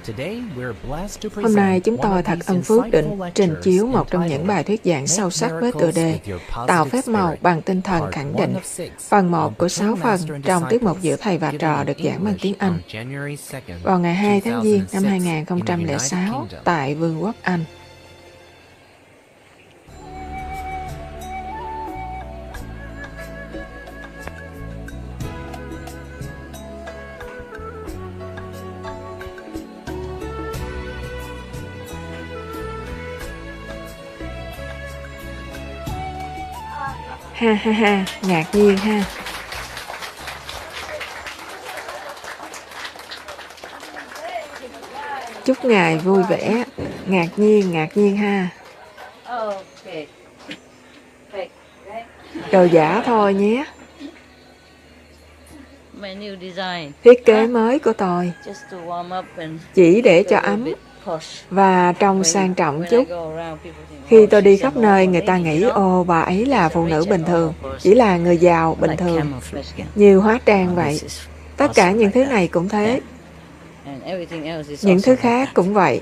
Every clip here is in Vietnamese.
Hôm nay chúng tôi thật ân phước định trình chiếu một trong những bài thuyết giảng sâu sắc với tựa đề Tạo phép màu bằng tinh thần khẳng định, phần 1 của 6 phần trong tiết mục giữa thầy và trò được giảng bằng tiếng Anh vào ngày 2 tháng Giêng năm 2006 tại Vương quốc Anh. Ha ha ha, ngạc nhiên ha. Chúc Ngài vui vẻ, ngạc nhiên ha. Đồ giả thôi nhé. Thiết kế mới của tôi, chỉ để cho ấm và trông sang trọng chút. Khi tôi đi khắp nơi, người ta nghĩ, ồ, bà ấy là phụ nữ bình thường, chỉ là người giàu bình thường, nhiều hóa trang vậy. Tất cả những thứ này cũng thế. Những thứ khác cũng vậy.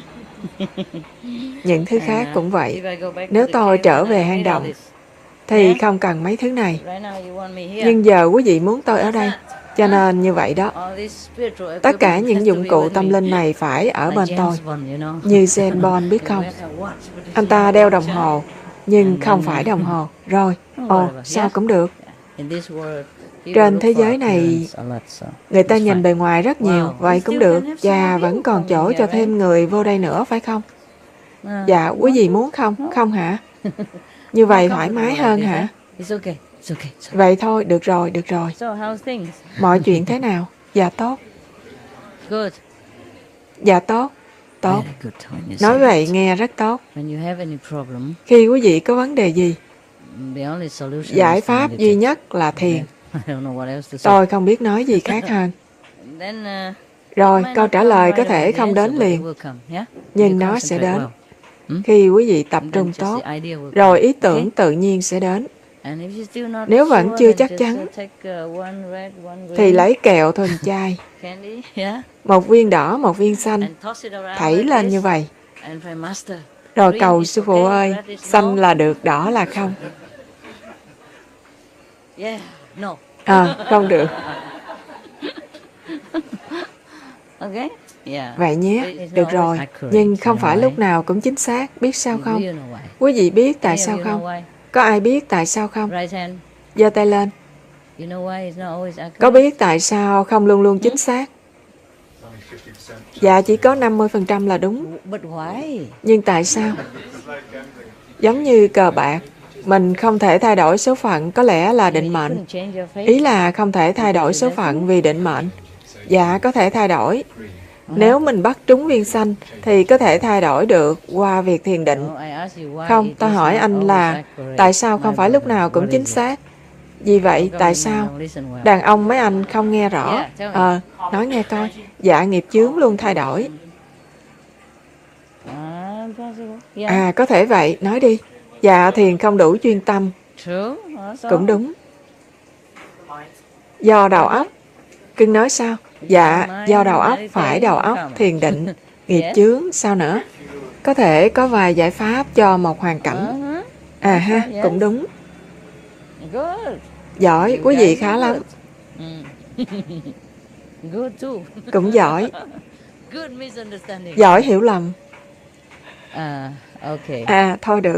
Những thứ khác cũng vậy. Nếu tôi trở về hang động, thì không cần mấy thứ này. Nhưng giờ quý vị muốn tôi ở đây, cho nên như vậy đó. Tất cả những dụng cụ tâm linh này phải ở bên tôi. Như James Bond biết không? Anh ta đeo đồng hồ, nhưng không phải đồng hồ. Rồi, ồ, sao cũng được. Trên thế giới này, người ta nhìn bề ngoài rất nhiều, vậy cũng được. Và vẫn còn chỗ cho thêm người vô đây nữa, phải không? Dạ, quý vị muốn không? Không hả? Như vậy thoải mái hơn hả? Vậy thôi, được rồi, được rồi. Mọi chuyện thế nào? Dạ tốt. Dạ tốt. Tốt. Nói vậy nghe rất tốt. Khi quý vị có vấn đề gì, giải pháp duy nhất là thiền. Tôi không biết nói gì khác hơn. Rồi, câu trả lời có thể không đến liền, nhưng nó sẽ đến. Khi quý vị tập trung tốt, rồi ý tưởng tự nhiên sẽ đến. Nếu vẫn chưa chắc chắn, thì lấy kẹo thuần chai, một viên đỏ, một viên xanh, thảy lên như vậy. Rồi cầu sư phụ ơi, xanh là được, đỏ là không. Không được. Vậy nhé, được rồi. Nhưng không phải lúc nào cũng chính xác, biết sao không? Quý vị biết tại sao không? Có ai biết tại sao không? Giơ tay lên. Có biết tại sao không luôn luôn chính xác? Dạ, chỉ có 50% là đúng. Nhưng tại sao? Giống như cờ bạc, mình không thể thay đổi số phận, có lẽ là định mệnh. Ý là không thể thay đổi số phận vì định mệnh. Dạ, có thể thay đổi. Nếu mình bắt trúng viên xanh, thì có thể thay đổi được qua việc thiền định. Không, tôi hỏi anh là tại sao không phải lúc nào cũng chính xác? Vì vậy, tại sao? Đàn ông mấy anh không nghe rõ. Nói nghe coi. Dạ, nghiệp chướng luôn thay đổi. Có thể vậy, nói đi. Dạ, thiền không đủ chuyên tâm. Cũng đúng. Do đầu óc. Cưng nói sao? Dạ, do đầu óc, phải đầu óc, thiền định, nghiệp chướng, sao nữa? Có thể có vài giải pháp cho một hoàn cảnh. Cũng đúng. Giỏi, quý vị khá lắm. Cũng giỏi. Giỏi hiểu lầm. Thôi được.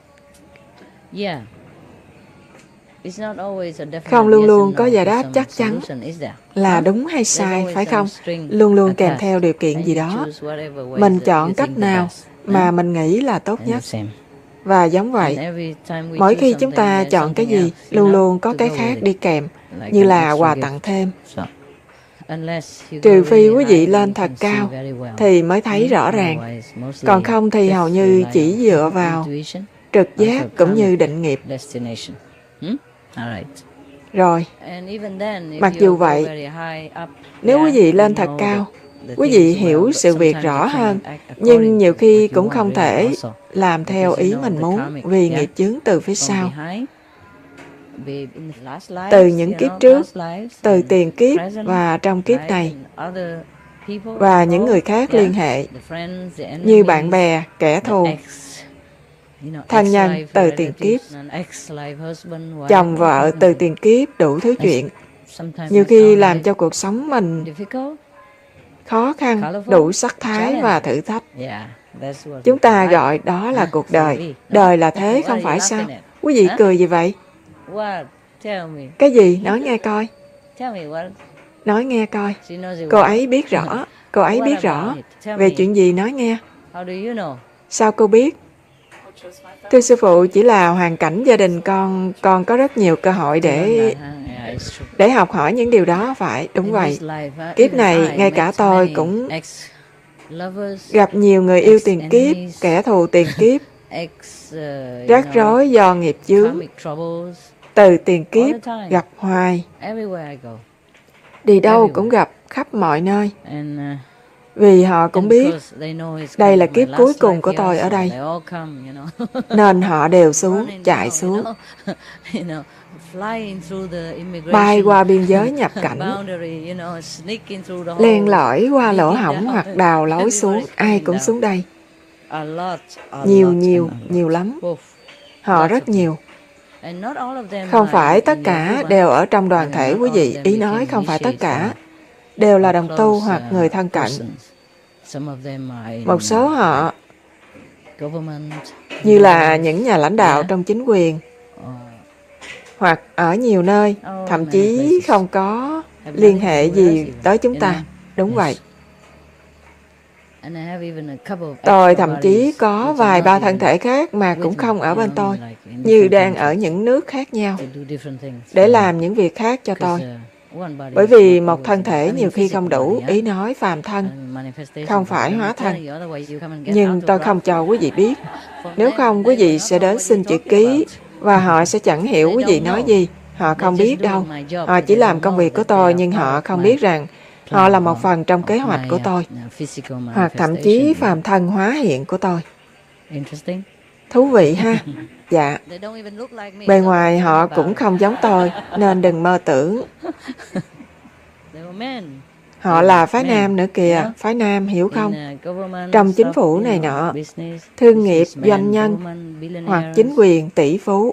Không luôn luôn có giải đáp chắc chắn là đúng hay sai, phải không? Luôn luôn kèm theo điều kiện gì đó. Mình chọn cách nào mà mình nghĩ là tốt nhất. Và giống vậy, mỗi khi chúng ta chọn cái gì, luôn luôn có cái khác đi kèm, như là quà tặng thêm. Trừ phi quý vị lên thật cao, thì mới thấy rõ ràng. Còn không thì hầu như chỉ dựa vào trực giác cũng như định nghiệp. Rồi, mặc dù vậy, nếu quý vị lên thật cao, quý vị hiểu sự việc rõ hơn, nhưng nhiều khi cũng không thể làm theo ý mình muốn vì nghiệp chướng từ phía sau. Từ những kiếp trước, từ tiền kiếp và trong kiếp này, và những người khác liên hệ như bạn bè, kẻ thù, thân nhân từ tiền kiếp, chồng vợ từ tiền kiếp, đủ thứ chuyện. Nhiều khi làm cho cuộc sống mình khó khăn, đủ sắc thái và thử thách. Chúng ta gọi đó là cuộc đời. Đời là thế, không phải sao? Quý vị cười gì vậy? Cái gì? Nói nghe coi. Nói nghe coi. Cô ấy biết rõ. Cô ấy biết rõ. Về chuyện gì nói nghe. Sao cô biết? Thưa sư phụ, chỉ là hoàn cảnh gia đình con có rất nhiều cơ hội để học hỏi những điều đó, phải? Đúng vậy. Kiếp này, ngay cả tôi cũng gặp nhiều người yêu tiền kiếp, kẻ thù tiền kiếp, rắc rối do nghiệp chướng, từ tiền kiếp, gặp hoài. Đi đâu cũng gặp, khắp mọi nơi. Vì họ cũng biết đây là kiếp cuối cùng của tôi ở đây. Nên họ đều xuống, chạy xuống, bay qua biên giới nhập cảnh, len lỏi qua lỗ hổng hoặc đào lối xuống. Ai cũng xuống đây. Nhiều lắm. Họ rất nhiều. Không phải tất cả đều ở trong đoàn thể, quý vị. Ý nói không phải tất cả đều là đồng tu hoặc người thân cận. Một số họ như là những nhà lãnh đạo trong chính quyền hoặc ở nhiều nơi, thậm chí không có liên hệ gì tới chúng ta. Đúng vậy. Tôi thậm chí có vài ba thân thể khác mà cũng không ở bên tôi, như đang ở những nước khác nhau, để làm những việc khác cho tôi. Bởi vì một thân thể nhiều khi không đủ, ý nói phàm thân, không phải hóa thân. Nhưng tôi không cho quý vị biết. Nếu không, quý vị sẽ đến xin chữ ký, và họ sẽ chẳng hiểu quý vị nói gì. Họ không biết đâu. Họ chỉ làm công việc của tôi, nhưng họ không biết rằng họ là một phần trong kế hoạch của tôi, hoặc thậm chí phàm thân hóa hiện của tôi. Thú vị ha? Dạ. Bề ngoài họ cũng không giống tôi, nên đừng mơ tưởng. Họ là phái nam nữa kìa, phái nam, hiểu không? Trong chính phủ này nọ, thương nghiệp, doanh nhân, hoặc chính quyền, tỷ phú,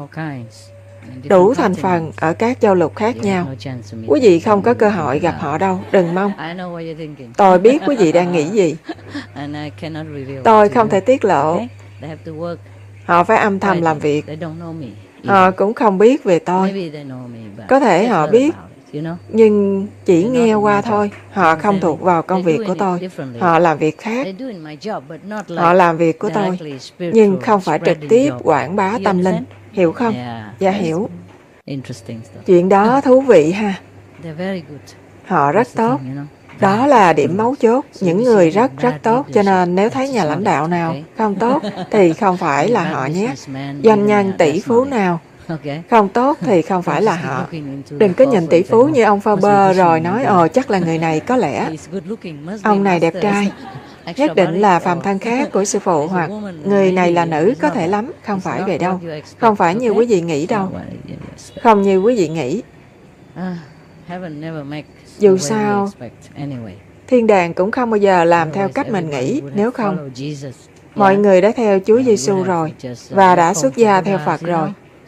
đủ thành phần ở các châu lục khác nhau. Quý vị không có cơ hội gặp họ đâu, đừng mong. Tôi biết quý vị đang nghĩ gì. Tôi không thể tiết lộ. Họ phải âm thầm làm việc. Họ cũng không biết về tôi. Có thể họ biết, nhưng chỉ nghe qua thôi. Họ không thuộc vào công việc của tôi. Họ làm việc khác. Họ làm việc của tôi, nhưng không phải trực tiếp quảng bá tâm linh. Hiểu không? Dạ hiểu. Chuyện đó thú vị ha. Họ rất tốt. Đó là điểm mấu chốt. Những người rất tốt. Cho nên nếu thấy nhà lãnh đạo nào không tốt thì không phải là họ nhé. Doanh nhân tỷ phú nào không tốt thì không phải là họ. Đừng có nhìn tỷ phú như ông Forbes rồi nói chắc là người này có lẽ ông này đẹp trai, nhất định là phàm thân khác của sư phụ, hoặc người này là nữ, có thể lắm. Không phải vậy đâu. Không phải như quý vị nghĩ đâu. Không như quý vị nghĩ. Dù sao, thiên đàng cũng không bao giờ làm theo cách mình nghĩ. Nếu không, mọi người đã theo Chúa Giêsu rồi và đã xuất gia theo Phật rồi.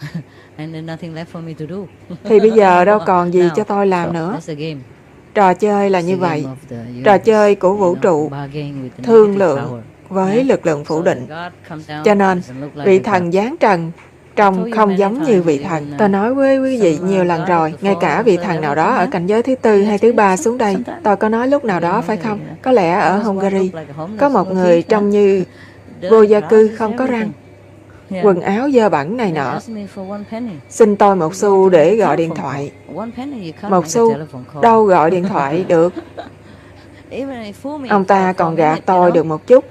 Thì bây giờ đâu còn gì cho tôi làm nữa. Trò chơi là như vậy. Trò chơi của vũ trụ, thương lượng với lực lượng phủ định. Cho nên, vị thần giáng trần trông không giống như vị thần. Tôi nói với quý vị nhiều lần rồi, ngay cả vị thần nào đó ở cảnh giới thứ tư hay thứ ba xuống đây. Tôi có nói lúc nào đó phải không? Có lẽ ở Hungary, có một người trông như vô gia cư, không có răng, quần áo dơ bẩn này nọ. Xin tôi một xu để gọi điện thoại. Một xu? Đâu gọi điện thoại được. Ông ta còn gạt tôi được một chút,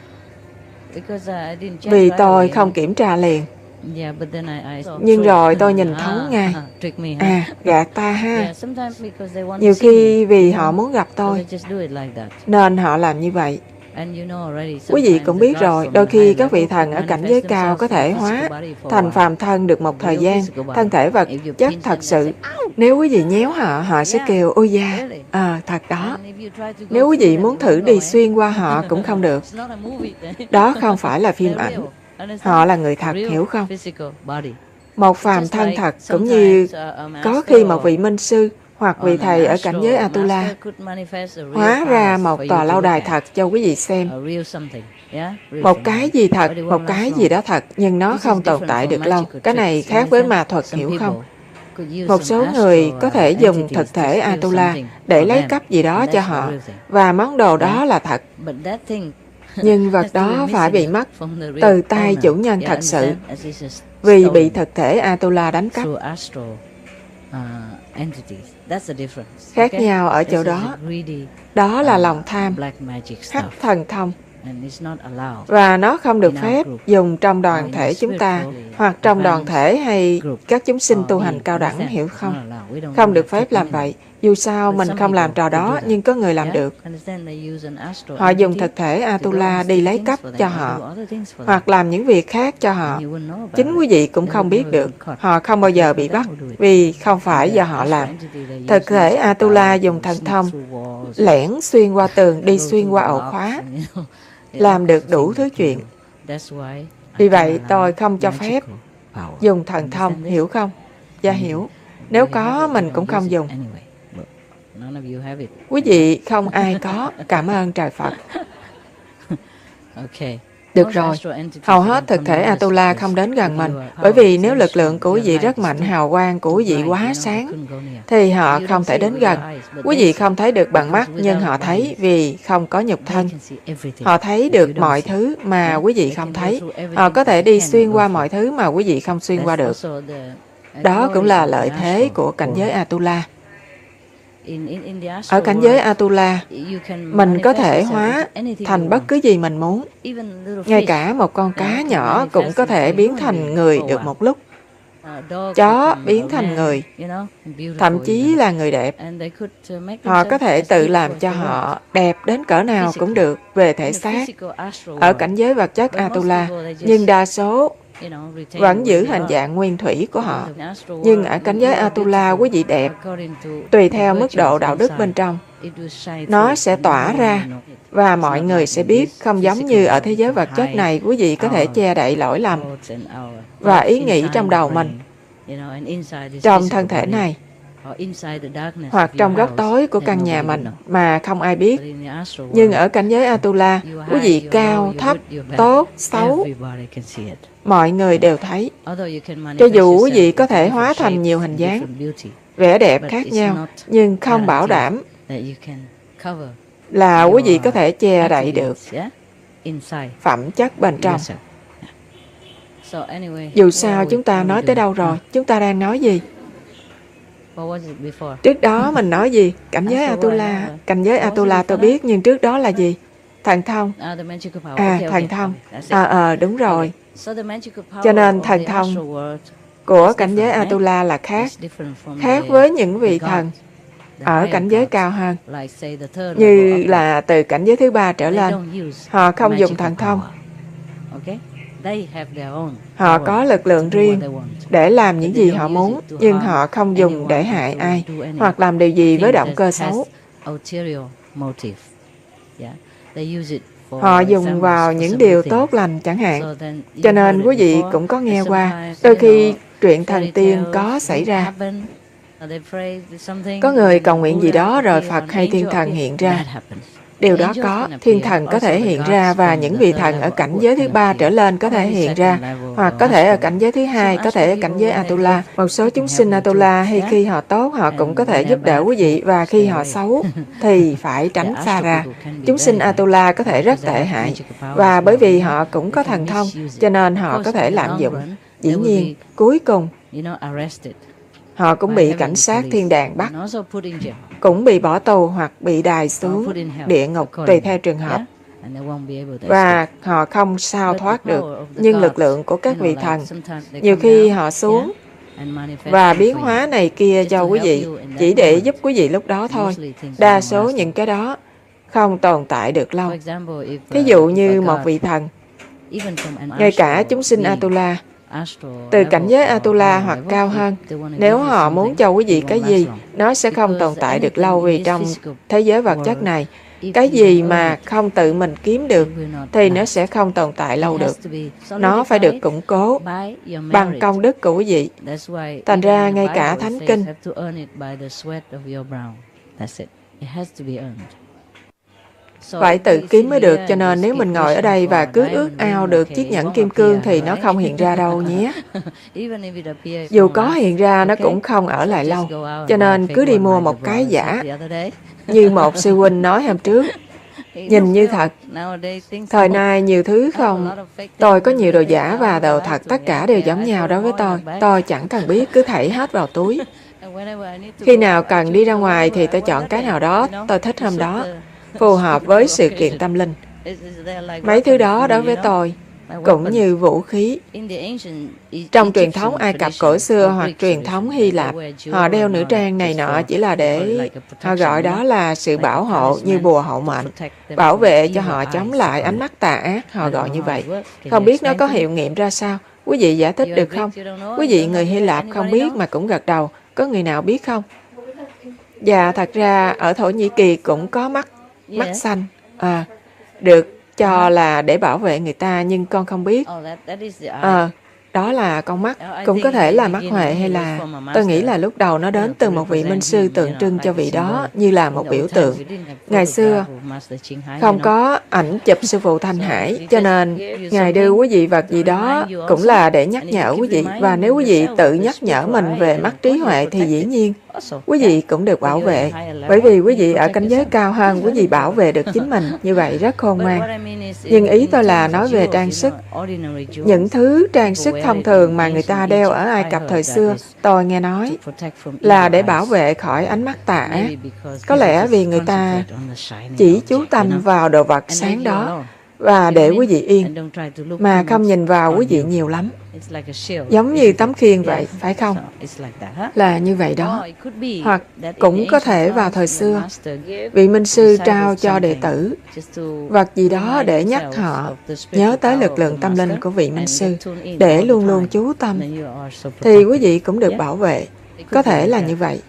vì tôi không kiểm tra liền. Nhưng rồi tôi nhìn thấu ngay. Gạt ta ha. Nhiều khi vì họ muốn gặp tôi nên họ làm như vậy. Quý vị cũng biết rồi, đôi khi các vị thần ở cảnh giới cao có thể hóa thành phàm thân được một thời gian, thân thể vật chất thật sự. Nếu quý vị nhéo họ, họ sẽ kêu ôi da, thật đó. Nếu quý vị muốn thử đi xuyên qua họ cũng không được. Đó không phải là phim ảnh. Họ là người thật, hiểu không? Một phàm thân thật, cũng như có khi một vị minh sư hoặc vị thầy ở cảnh giới Atula hóa ra một tòa lâu đài thật cho quý vị xem. Một cái gì thật, một cái gì đó thật, nhưng nó không tồn tại được lâu. Cái này khác với ma thuật, hiểu không? Một số người có thể dùng thực thể Atula để lấy cắp gì đó cho họ, và món đồ đó là thật. Nhưng vật đó phải bị mất từ tay chủ nhân thật sự, vì bị thực thể Atula đánh cắp. Khác nhau ở chỗ đó. Đó là lòng tham, hắc thần thông. Và nó không được phép dùng trong đoàn thể chúng ta, hoặc trong đoàn thể hay các chúng sinh tu hành cao đẳng, hiểu không? Không được phép làm vậy. Dù sao mình không làm trò đó, nhưng có người làm được. Họ dùng thực thể Atula đi lấy cắp cho họ, hoặc làm những việc khác cho họ. Chính quý vị cũng không biết được. Họ không bao giờ bị bắt, vì không phải do họ làm. Thực thể Atula dùng thần thông, lẻn xuyên qua tường, đi xuyên qua ổ khóa, làm được đủ thứ chuyện. Vì vậy tôi không cho phép dùng thần thông, hiểu không? Dạ hiểu. Nếu có, mình cũng không dùng. Quý vị không ai có. Cảm ơn trời Phật. Được rồi, hầu hết thực thể Atula không đến gần mình, bởi vì nếu lực lượng của quý vị rất mạnh, hào quang của quý vị quá sáng, thì họ không thể đến gần. Quý vị không thấy được bằng mắt, nhưng họ thấy vì không có nhục thân. Họ thấy được mọi thứ mà quý vị không thấy. Họ có thể đi xuyên qua mọi thứ mà quý vị không xuyên qua được. Đó cũng là lợi thế của cảnh giới Atula. Ở cảnh giới Atula, mình có thể hóa thành bất cứ gì mình muốn. Ngay cả một con cá nhỏ cũng có thể biến thành người được một lúc. Chó biến thành người, thậm chí là người đẹp. Họ có thể tự làm cho họ đẹp đến cỡ nào cũng được về thể xác ở cảnh giới vật chất Atula, nhưng đa số vẫn giữ hình dạng nguyên thủy của họ. Nhưng ở cảnh giới Atula, quý vị đẹp tùy theo mức độ đạo đức bên trong. Nó sẽ tỏa ra và mọi người sẽ biết, không giống như ở thế giới vật chất này, quý vị có thể che đậy lỗi lầm và ý nghĩ trong đầu mình, trong thân thể này, hoặc trong góc tối của căn nhà mình mà không ai biết. Nhưng ở cảnh giới Atula, quý vị cao, thấp, tốt, xấu, mọi người đều thấy. Cho dù quý vị có thể hóa thành nhiều hình dáng, vẻ đẹp khác nhau, nhưng không bảo đảm là quý vị có thể che đậy được phẩm chất bên trong. Dù sao, chúng ta nói tới đâu rồi? Chúng ta đang nói gì? Trước đó mình nói gì? Cảnh giới Atula. Cảnh giới Atula tôi biết, nhưng trước đó là gì? Thần thông. Thần thông. Đúng rồi. Cho nên thần thông của cảnh giới Atula là khác. Khác với những vị thần ở cảnh giới cao hơn. Như là từ cảnh giới thứ 3 trở lên. Họ không dùng thần thông. Họ có lực lượng riêng để làm những gì họ muốn, nhưng họ không dùng để hại ai, hoặc làm điều gì với động cơ xấu. Họ dùng vào những điều tốt lành chẳng hạn. Cho nên quý vị cũng có nghe qua, đôi khi chuyện thần tiên có xảy ra. Có người cầu nguyện gì đó rồi Phật hay thiên thần hiện ra. Điều đó có, thiên thần có thể hiện ra, và những vị thần ở cảnh giới thứ 3 trở lên có thể hiện ra, hoặc có thể ở cảnh giới thứ 2, có thể ở cảnh giới Atula. Một số chúng sinh Atula hay khi họ tốt, họ cũng có thể giúp đỡ quý vị, và khi họ xấu thì phải tránh xa ra. Chúng sinh Atula có thể rất tệ hại, và bởi vì họ cũng có thần thông, cho nên họ có thể lạm dụng. Dĩ nhiên, cuối cùng, họ cũng bị cảnh sát thiên đàng bắt, cũng bị bỏ tù hoặc bị đày xuống địa ngục tùy theo trường hợp. Và họ không sao thoát được. Nhưng lực lượng của các vị thần, nhiều khi họ xuống và biến hóa này kia cho quý vị, chỉ để giúp quý vị lúc đó thôi. Đa số những cái đó không tồn tại được lâu. Thí dụ như một vị thần, ngay cả chúng sinh Atula, từ cảnh giới Atula hoặc cao hơn, nếu họ muốn cho quý vị cái gì, nó sẽ không tồn tại được lâu, vì trong thế giới vật chất này, cái gì mà không tự mình kiếm được thì nó sẽ không tồn tại lâu được. Nó phải được củng cố bằng công đức của quý vị. Thành ra ngay cả Thánh Kinh phải tự kiếm mới được, cho nên nếu mình ngồi ở đây và cứ ước ao được chiếc nhẫn kim cương thì nó không hiện ra đâu nhé. Dù có hiện ra nó cũng không ở lại lâu, cho nên cứ đi mua một cái giả. Như một sư huynh nói hôm trước, nhìn như thật. Thời nay nhiều thứ không. Tôi có nhiều đồ giả và đồ thật, tất cả đều giống nhau đối với tôi. Tôi chẳng cần biết, cứ thảy hết vào túi. Khi nào cần đi ra ngoài thì tôi chọn cái nào đó tôi thích hôm đó, phù hợp với sự kiện tâm linh. Mấy thứ đó đối với tôi cũng như vũ khí. Trong truyền thống Ai Cập cổ xưa hoặc truyền thống Hy Lạp, họ đeo nữ trang này nọ chỉ là để họ gọi đó là sự bảo hộ, như bùa hộ mệnh, bảo vệ cho họ chống lại ánh mắt tà ác, họ gọi như vậy. Không biết nó có hiệu nghiệm ra sao? Quý vị giải thích được không? Quý vị người Hy Lạp không biết mà cũng gật đầu. Có người nào biết không? Và thật ra ở Thổ Nhĩ Kỳ cũng có mắt xanh. Được cho là để bảo vệ người ta, nhưng con không biết. Đó là con mắt, cũng có thể là mắt huệ, hay là tôi nghĩ là lúc đầu nó đến từ một vị minh sư tượng trưng cho vị đó, như là một biểu tượng. Ngày xưa không có ảnh chụp sư phụ Thanh Hải, cho nên Ngài đưa quý vị vật gì đó cũng là để nhắc nhở quý vị. Và nếu quý vị tự nhắc nhở mình về mắt trí huệ thì dĩ nhiên quý vị cũng được bảo vệ. Bởi vì quý vị ở cảnh giới cao hơn, quý vị bảo vệ được chính mình, như vậy rất khôn ngoan. Nhưng ý tôi là nói về trang sức. Những thứ trang sức thông thường mà người ta đeo ở Ai Cập thời xưa, tôi nghe nói là để bảo vệ khỏi ánh mắt tà ác. Có lẽ vì người ta chỉ chú tâm vào đồ vật sáng đó và để quý vị yên, mà không nhìn vào quý vị nhiều lắm. Giống như tấm khiên vậy, phải không? Là như vậy đó. Hoặc cũng có thể vào thời xưa, vị minh sư trao cho đệ tử vật gì đó để nhắc họ nhớ tới lực lượng tâm linh của vị minh sư, để luôn luôn chú tâm, thì quý vị cũng được bảo vệ. Có thể là như vậy.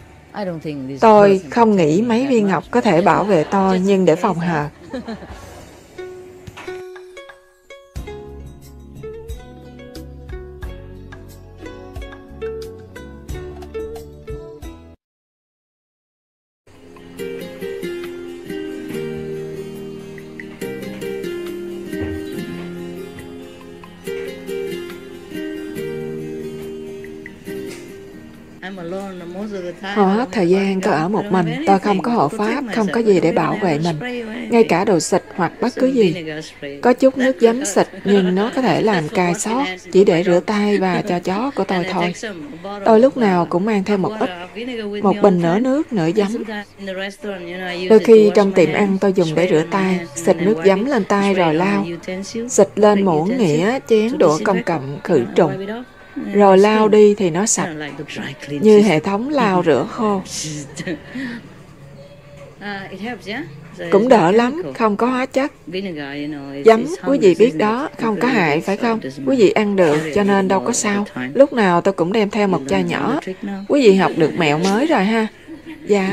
Tôi không nghĩ mấy viên ngọc có thể bảo vệ tôi, nhưng để phòng hờ. Hầu hết thời gian tôi ở một mình, tôi không có hộ pháp, không có gì để bảo vệ mình. Ngay cả đồ xịt hoặc bất cứ gì. Có chút nước giấm xịt, nhưng nó có thể làm cay xót, chỉ để rửa tay và cho chó của tôi thôi. Tôi lúc nào cũng mang theo một ít, một bình nửa nước, nửa giấm. Đôi khi trong tiệm ăn tôi dùng để rửa tay, xịt nước giấm lên tay rồi lau, xịt lên muỗng, nĩa, chén, đũa công cộng, khử trùng. Rồi lau đi thì nó sạch, như hệ thống lau rửa khô. Cũng đỡ lắm, không có hóa chất. Giấm, quý vị biết đó, không có hại, phải không? Quý vị ăn được, cho nên đâu có sao. Lúc nào tôi cũng đem theo một chai nhỏ. Quý vị học được mẹo mới rồi ha? Dạ.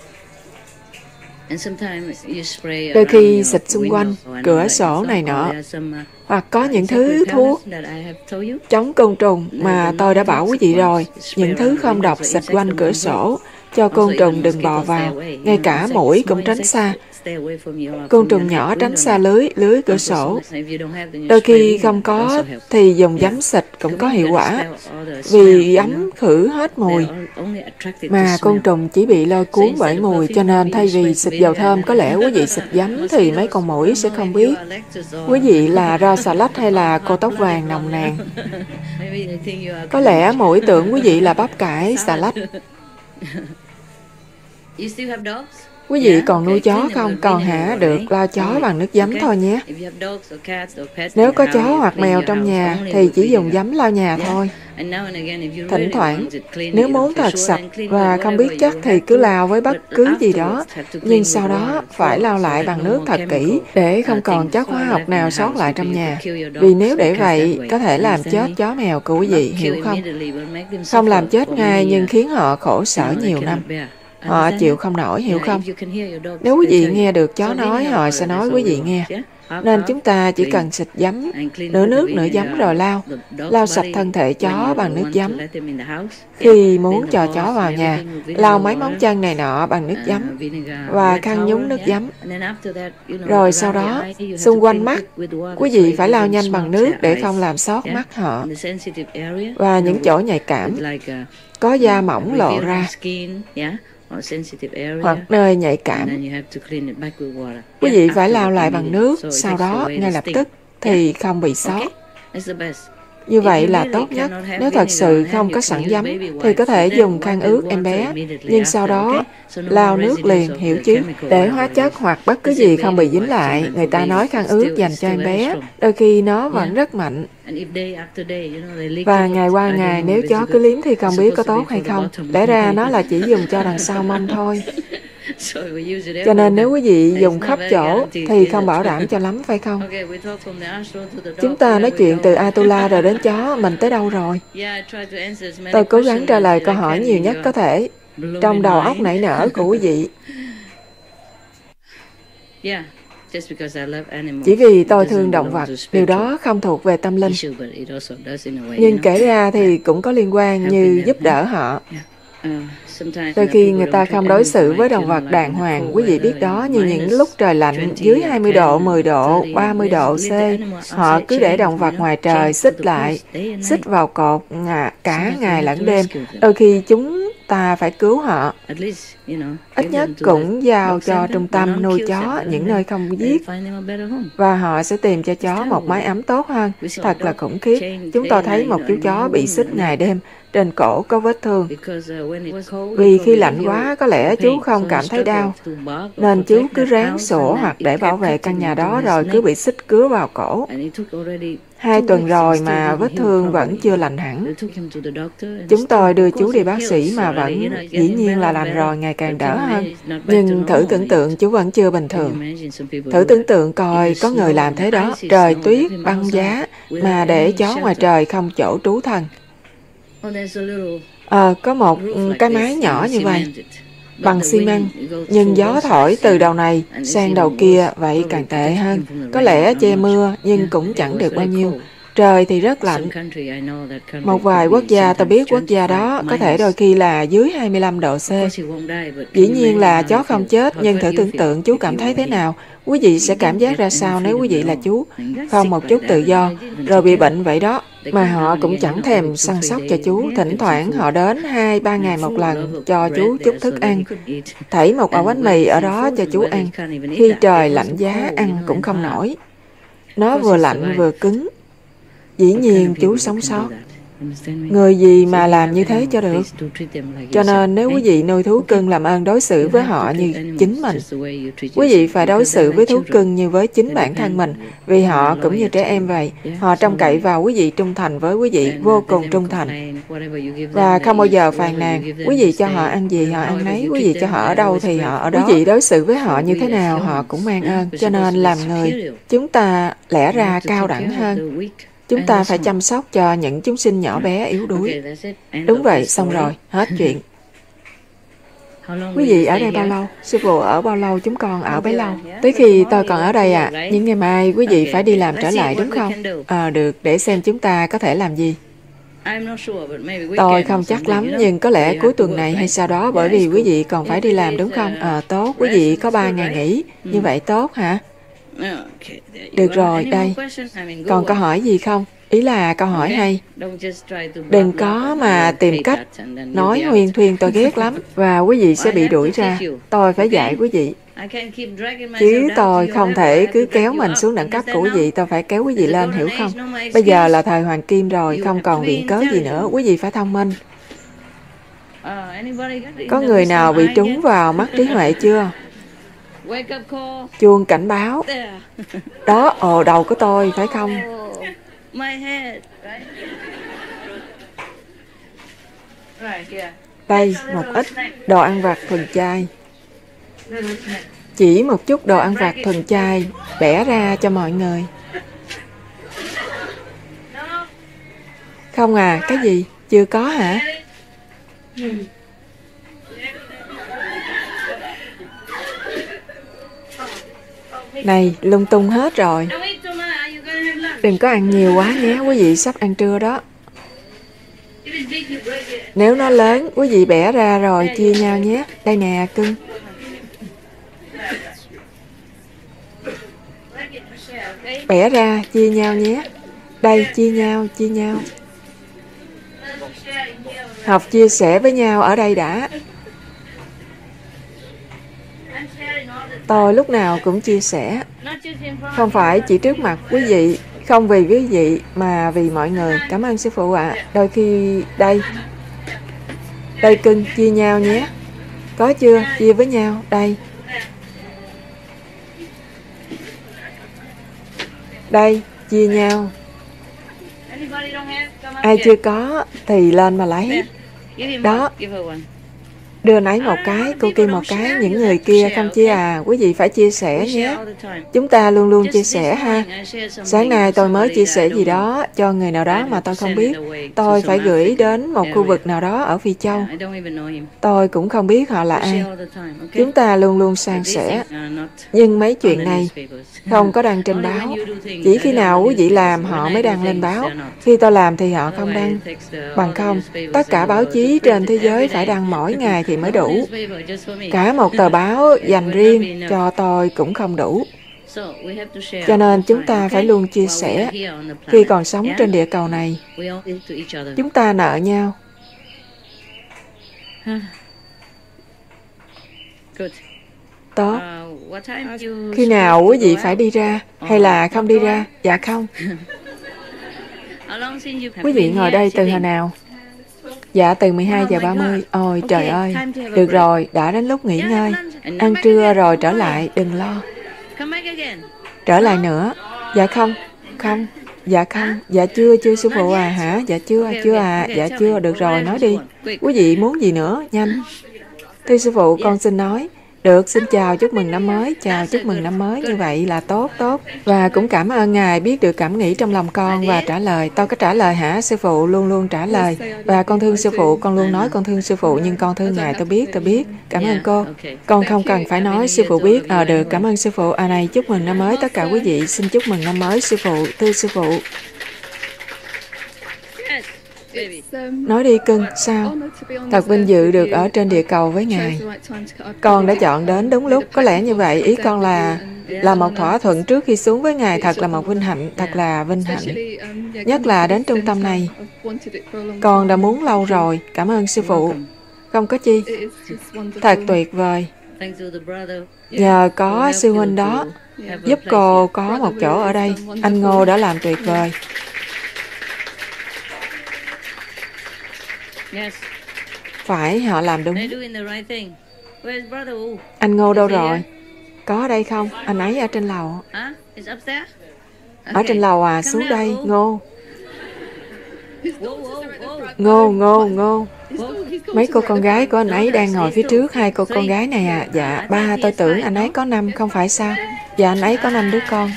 Đôi khi xịt xung quanh, cửa sổ này nọ, hoặc có những thứ thuốc chống côn trùng mà tôi đã bảo quý vị rồi. Những thứ không độc xịt quanh cửa sổ, cho côn trùng đừng bò vào. Ngay cả muỗi cũng tránh xa. Côn trùng nhỏ tránh xa lưới cửa sổ. Đôi khi không có thì dùng giấm xịt cũng có hiệu quả, vì giấm khử hết mùi, mà côn trùng chỉ bị lôi cuốn bởi mùi. Cho nên thay vì xịt dầu thơm, có lẽ quý vị xịt giấm thì mấy con muỗi sẽ không biết quý vị là rau xà lách hay là cô tóc vàng nồng nàn. Có lẽ muỗi tưởng quý vị là bắp cải xà lách. Quý vị còn nuôi chó không? Còn hả? Được, lau chó bằng nước giấm thôi nhé. Nếu có chó hoặc mèo trong nhà thì chỉ dùng giấm lau nhà thôi. Thỉnh thoảng, nếu muốn thật sạch và không biết chắc thì cứ lau với bất cứ gì đó, nhưng sau đó phải lau lại bằng nước thật kỹ để không còn chất hóa học nào sót lại trong nhà. Vì nếu để vậy, có thể làm chết chó mèo của quý vị, hiểu không? Không làm chết ngay nhưng khiến họ khổ sở nhiều năm. Họ chịu không nổi, hiểu không? Nếu quý vị nghe được chó nói, họ sẽ nói quý vị nghe. Nên chúng ta chỉ cần xịt giấm, nửa nước nửa giấm rồi lau sạch thân thể chó bằng nước giấm. Khi muốn cho chó vào nhà, lau mấy móng chân này nọ bằng nước giấm và khăn nhúng nước giấm. Rồi sau đó, xung quanh mắt, quý vị phải lau nhanh bằng nước để không làm sót mắt họ. Và những chỗ nhạy cảm, có da mỏng lộ ra, hoặc nơi nhạy cảm, quý vị phải lau lại bằng nước, sau đó ngay lập tức thì không bị sót. Như vậy là tốt nhất. Nếu thật sự không có sẵn giấm thì có thể dùng khăn ướt em bé, nhưng sau đó lau nước liền, hiểu chứ? Để hóa chất hoặc bất cứ gì không bị dính lại. Người ta nói khăn ướt dành cho em bé, đôi khi nó vẫn rất mạnh. Và ngày qua ngày nếu chó cứ liếm thì không biết có tốt hay không. Lẽ ra nó là chỉ dùng cho đằng sau mông thôi. Cho nên nếu quý vị dùng khắp chỗ thì không bảo đảm cho lắm, phải không? Chúng ta nói chuyện từ Atula rồi đến chó, mình tới đâu rồi? Tôi cố gắng trả lời câu hỏi nhiều nhất có thể trong đầu óc nảy nở của quý vị. Chỉ vì tôi thương động vật, điều đó không thuộc về tâm linh. Nhưng kể ra thì cũng có liên quan như giúp đỡ họ. Đôi khi người ta không đối xử với động vật đàng hoàng, quý vị biết đó, như những lúc trời lạnh dưới 20 độ, 10 độ, 30 độ C, họ cứ để động vật ngoài trời xích lại, xích vào cột cả ngày lẫn đêm. Đôi khi chúng ta phải cứu họ. Ít nhất cũng giao cho trung tâm nuôi chó những nơi không giết, và họ sẽ tìm cho chó một mái ấm tốt hơn. Thật là khủng khiếp. Chúng tôi thấy một chú chó bị xích ngày đêm, trên cổ có vết thương. Vì khi lạnh quá, có lẽ chú không cảm thấy đau, nên chú cứ ráng sủa hoặc để bảo vệ căn nhà đó rồi cứ bị xích cứa vào cổ. 2 tuần rồi mà vết thương vẫn chưa lành hẳn. Chúng tôi đưa chú đi bác sĩ mà vẫn dĩ nhiên là lành rồi, ngày càng đỡ hơn. Nhưng thử tưởng tượng chú vẫn chưa bình thường. Thử tưởng tượng coi có người làm thế đó, trời tuyết, băng giá, mà để chó ngoài trời không chỗ trú thân. Có một cái mái nhỏ như vậy, bằng xi măng, nhưng gió thổi từ đầu này sang đầu kia, vậy càng tệ hơn. Có lẽ che mưa, nhưng cũng chẳng được bao nhiêu. Trời thì rất lạnh. Một vài quốc gia, tôi biết quốc gia đó có thể đôi khi là dưới 25 độ C. Dĩ nhiên là chó không chết, nhưng thử tưởng tượng chú cảm thấy thế nào. Quý vị sẽ cảm giác ra sao nếu quý vị là chú? Không một chút tự do, rồi bị bệnh vậy đó. Mà họ cũng chẳng thèm săn sóc cho chú. Thỉnh thoảng họ đến 2-3 ngày một lần cho chú chút thức ăn. Thảy một ổ bánh mì ở đó cho chú ăn. Khi trời lạnh giá ăn cũng không nổi. Nó vừa lạnh vừa cứng. Dĩ nhiên chú sống sót. Người gì mà làm như thế cho được? Cho nên nếu quý vị nuôi thú cưng, làm ơn đối xử với họ như chính mình. Quý vị phải đối xử với thú cưng như với chính bản thân mình, vì họ cũng như trẻ em vậy. Họ trông cậy vào quý vị trung thành với quý vị, vô cùng trung thành. Và không bao giờ phàn nàn. Quý vị cho họ ăn gì họ ăn nấy, quý vị cho họ ở đâu thì họ ở đó. Quý vị đối xử với họ như thế nào họ cũng mang ơn. Cho nên làm người, chúng ta lẽ ra cao đẳng hơn. Chúng ta phải chăm sóc cho những chúng sinh nhỏ bé yếu đuối. Đúng vậy, xong rồi, hết chuyện. Quý vị ở đây bao lâu? Sư phụ ở bao lâu, chúng con ở bấy lâu. Tới khi tôi còn ở đây ạ. Nhưng ngày mai quý vị phải đi làm trở lại đúng không? Được, để xem chúng ta có thể làm gì. Tôi không chắc lắm, nhưng có lẽ cuối tuần này hay sau đó, bởi vì quý vị còn phải đi làm đúng không? Tốt, quý vị có 3 ngày nghỉ. Như vậy tốt hả? Được rồi, đây. Còn câu hỏi gì không? Ý là câu hỏi hay. Đừng có mà tìm cách nói huyên thuyên, tôi ghét lắm. Và quý vị sẽ bị đuổi ra. Tôi phải dạy quý vị. Chứ tôi không thể cứ kéo mình xuống đẳng cấp của quý vị. Tôi phải kéo quý vị lên, hiểu không? Bây giờ là thời hoàng kim rồi, không còn viện cớ gì nữa. Quý vị phải thông minh. Có người nào bị trúng vào mắt trí huệ chưa? Chuông cảnh báo. Đó, ồ, đầu của tôi, phải không? Đây, một ít đồ ăn vặt thuần chay. Chỉ một chút đồ ăn vặt thuần chay bẻ ra cho mọi người. Không à, cái gì? Chưa có hả? Này, lung tung hết rồi. Đừng có ăn nhiều quá nhé, quý vị sắp ăn trưa đó. Nếu nó lớn, quý vị bẻ ra rồi chia nhau nhé. Đây nè, cưng. Bẻ ra, chia nhau nhé. Đây, chia nhau, chia nhau. Học chia sẻ với nhau ở đây đã. Tôi lúc nào cũng chia sẻ. Không phải chỉ trước mặt quý vị, không vì quý vị mà vì mọi người. Cảm ơn sư phụ ạ. Đôi khi đây. Đây cưng, chia nhau nhé. Có chưa? Chia với nhau. Đây. Đây, chia nhau. Ai chưa có thì lên mà lấy. Đó. Đưa nấy một cái, cô kia một cái, những người kia không chia à. Quý vị phải chia sẻ nhé. Chúng ta luôn luôn chia sẻ ha. Sáng nay tôi mới chia sẻ gì đó cho người nào đó mà tôi không biết. Tôi phải gửi đến một khu vực nào đó ở Phi Châu. Tôi cũng không biết họ là ai. Chúng ta luôn luôn san sẻ. Nhưng mấy chuyện này không có đăng trên báo. Chỉ khi nào quý vị làm họ mới đăng lên báo. Khi tôi làm thì họ không đăng. Bằng không, tất cả báo chí trên thế giới phải đăng mỗi ngày thì mới đủ. Cả một tờ báo dành riêng cho tôi cũng không đủ. Cho nên chúng ta phải luôn chia sẻ. Khi còn sống trên địa cầu này, chúng ta nợ nhau. Tốt. Khi nào quý vị phải đi ra hay là không đi ra? Dạ không. Quý vị ngồi đây từ hồi nào? Dạ từ 12 giờ 30. Ôi trời ơi. Được rồi, đã đến lúc nghỉ ngơi. Ăn trưa rồi trở lại, đừng lo. Trở lại nữa. Dạ không. Không. Dạ không. Dạ chưa sư phụ à hả? Dạ chưa à. Dạ chưa. Được rồi, nói đi. Quý vị muốn gì nữa? Nhanh. Thưa sư phụ, con xin nói. Được, xin chào, chúc mừng năm mới. Chào, chúc mừng năm mới. Như vậy là tốt. Và cũng cảm ơn Ngài biết được cảm nghĩ trong lòng con và trả lời. Tôi có trả lời hả? Sư phụ luôn luôn trả lời. Và con thương sư phụ, con luôn nói con thương sư phụ, nhưng con thương Ngài, tôi biết. Cảm ơn cô. Con không cần phải nói, sư phụ biết. Được, cảm ơn sư phụ. Này, chúc mừng năm mới tất cả quý vị. Xin chúc mừng năm mới sư phụ. Thưa sư phụ. Nói đi cưng, sao? Thật vinh dự được ở trên địa cầu với Ngài. Con đã chọn đến đúng lúc. Có lẽ như vậy, ý con là một thỏa thuận trước khi xuống với Ngài. Thật là một vinh hạnh, thật là vinh hạnh. Nhất là đến trung tâm này. Con đã muốn lâu rồi. Cảm ơn sư phụ. Không có chi. Thật tuyệt vời. Nhờ có sư huynh đó, giúp cô có một chỗ ở đây. Anh Ngô đã làm tuyệt vời. Phải, họ làm đúng. Anh Ngô đâu rồi? Có ở đây không? Anh ấy ở trên lầu. Ở trên lầu à? Xuống đây, Ngô. Ngô. Mấy cô con gái của anh ấy đang ngồi phía trước. Hai cô con gái này à? Dạ, ba, tôi tưởng anh ấy có 5, không phải sao? Dạ, anh ấy có 5 đứa con.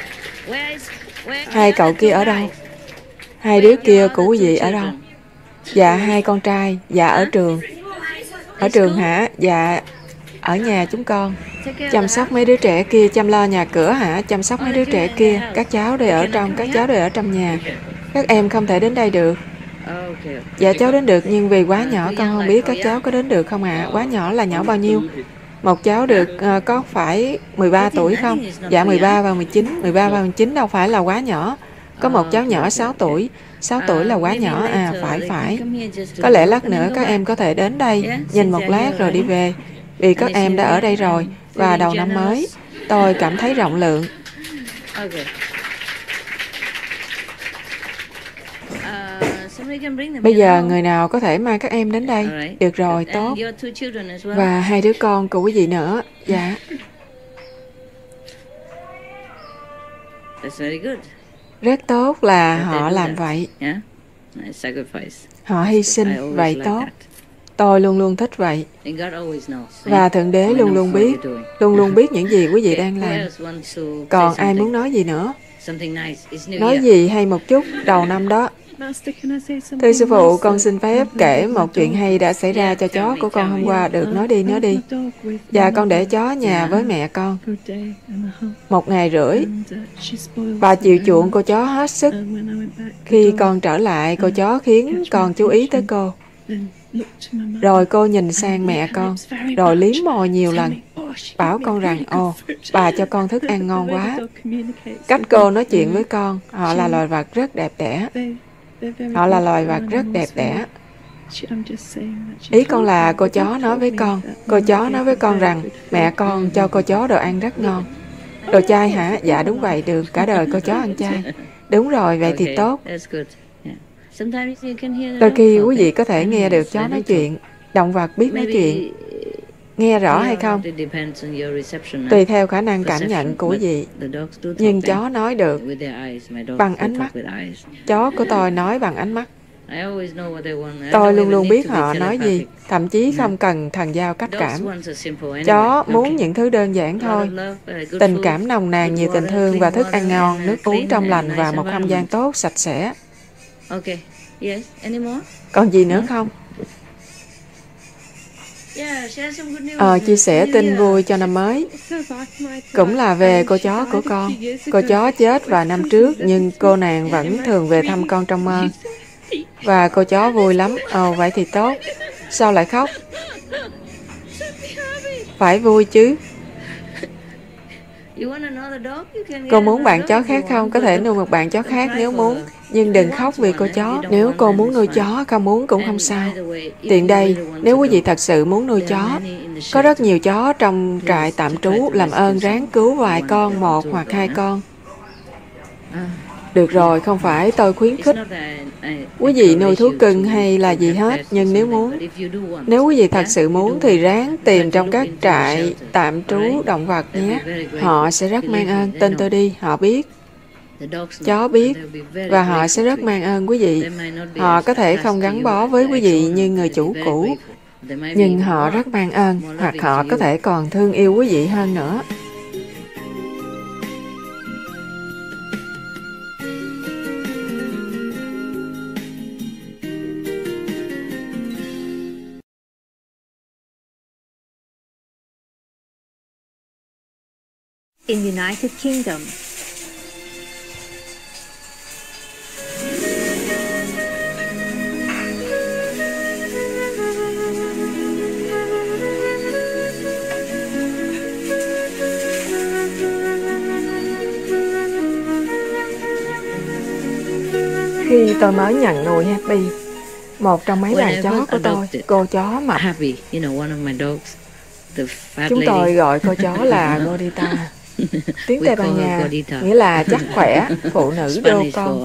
Hai cậu kia ở đâu? Hai đứa kia của quý vị ở đâu? Dạ, 2 con trai. Dạ, ở trường. Ở trường hả? Dạ, ở nhà chúng con. Chăm sóc mấy đứa trẻ kia, chăm lo nhà cửa hả? Chăm sóc mấy đứa trẻ kia. Các cháu đều ở trong nhà. Các em không thể đến đây được. Dạ, cháu đến được, nhưng vì quá nhỏ con không biết các cháu có đến được không ạ? Quá nhỏ là nhỏ bao nhiêu? Một cháu được có phải 13 tuổi không? Dạ, 13 và 19. 13 và 19 đâu phải là quá nhỏ. Có một cháu nhỏ 6 tuổi. 6 tuổi là quá nhỏ à? Phải. Có lẽ lát nữa các em có thể đến đây, nhìn một lát rồi đi về. Vì các em đã ở đây rồi. Và đầu năm mới, tôi cảm thấy rộng lượng. Bây giờ người nào có thể mang các em đến đây? Được rồi, tốt. Và 2 đứa con của quý vị nữa. Dạ. Rất tốt là họ làm vậy. Họ hy sinh, vậy tốt. Tôi luôn luôn thích vậy. Và Thượng Đế luôn luôn biết những gì quý vị đang làm. Còn ai muốn nói gì nữa? Nói gì hay một chút đầu năm đó. Thưa sư phụ, con xin phép kể một chuyện hay đã xảy ra cho chó của con hôm qua. Được, nói đi. Dạ, con để chó nhà với mẹ con 1 ngày rưỡi. Bà chiều chuộng cô chó hết sức. Khi con trở lại, cô chó khiến con chú ý tới cô. Rồi cô nhìn sang mẹ con, rồi liếm môi nhiều lần, bảo con rằng, bà cho con thức ăn ngon quá. Cách cô nói chuyện với con, họ là loài vật rất đẹp đẽ. Ý con là cô chó nói với con rằng mẹ con cho cô chó đồ ăn rất ngon. Đồ chay hả? Dạ đúng vậy, được, cả đời cô chó ăn chay. Đúng rồi, vậy thì tốt. Đôi khi quý vị có thể nghe được chó nói chuyện, động vật biết nói chuyện. Nghe rõ hay không? Tùy theo khả năng cảm nhận của quý vị. Nhưng chó nói được bằng ánh mắt. Chó của tôi nói bằng ánh mắt. Tôi luôn luôn biết họ nói gì, thậm chí không cần thần giao cách cảm. Chó muốn những thứ đơn giản thôi. Tình cảm nồng nàn, nhiều tình thương và thức ăn ngon, nước uống trong lành và một không gian tốt, sạch sẽ. Còn gì nữa không? Chia sẻ tin vui cho năm mới. Cũng là về cô chó của con. Cô chó chết vài năm trước, nhưng cô nàng vẫn thường về thăm con trong mơ. Và cô chó vui lắm. Vậy thì tốt. Sao lại khóc? Phải vui chứ. Cô muốn bạn chó khác không? Có thể nuôi một bạn chó khác nếu muốn. Nhưng đừng khóc vì cô chó. Nếu cô muốn nuôi chó, không muốn cũng không sao. Tiện đây, nếu quý vị thật sự muốn nuôi chó, có rất nhiều chó trong trại tạm trú, làm ơn ráng cứu vài con, 1 hoặc 2 con. Được rồi, không phải tôi khuyến khích quý vị nuôi thú cưng hay là gì hết, nhưng nếu quý vị thật sự muốn thì ráng tìm trong các trại tạm trú động vật nhé. Họ sẽ rất mang ơn, tin tôi đi, họ biết. Chó biết, và họ sẽ rất mang ơn quý vị. Họ có thể không gắn bó với quý vị như người chủ cũ, nhưng họ rất mang ơn, hoặc họ có thể còn thương yêu quý vị hơn nữa. In United Kingdom, khi tôi mới nhận nuôi Happy, một trong mấy đàn chó của tôi, cô chó mập. Chúng tôi gọi cô chó là Gordita. Tiếng Tây Ban Nha nghĩa là chắc khỏe, phụ nữ đô con.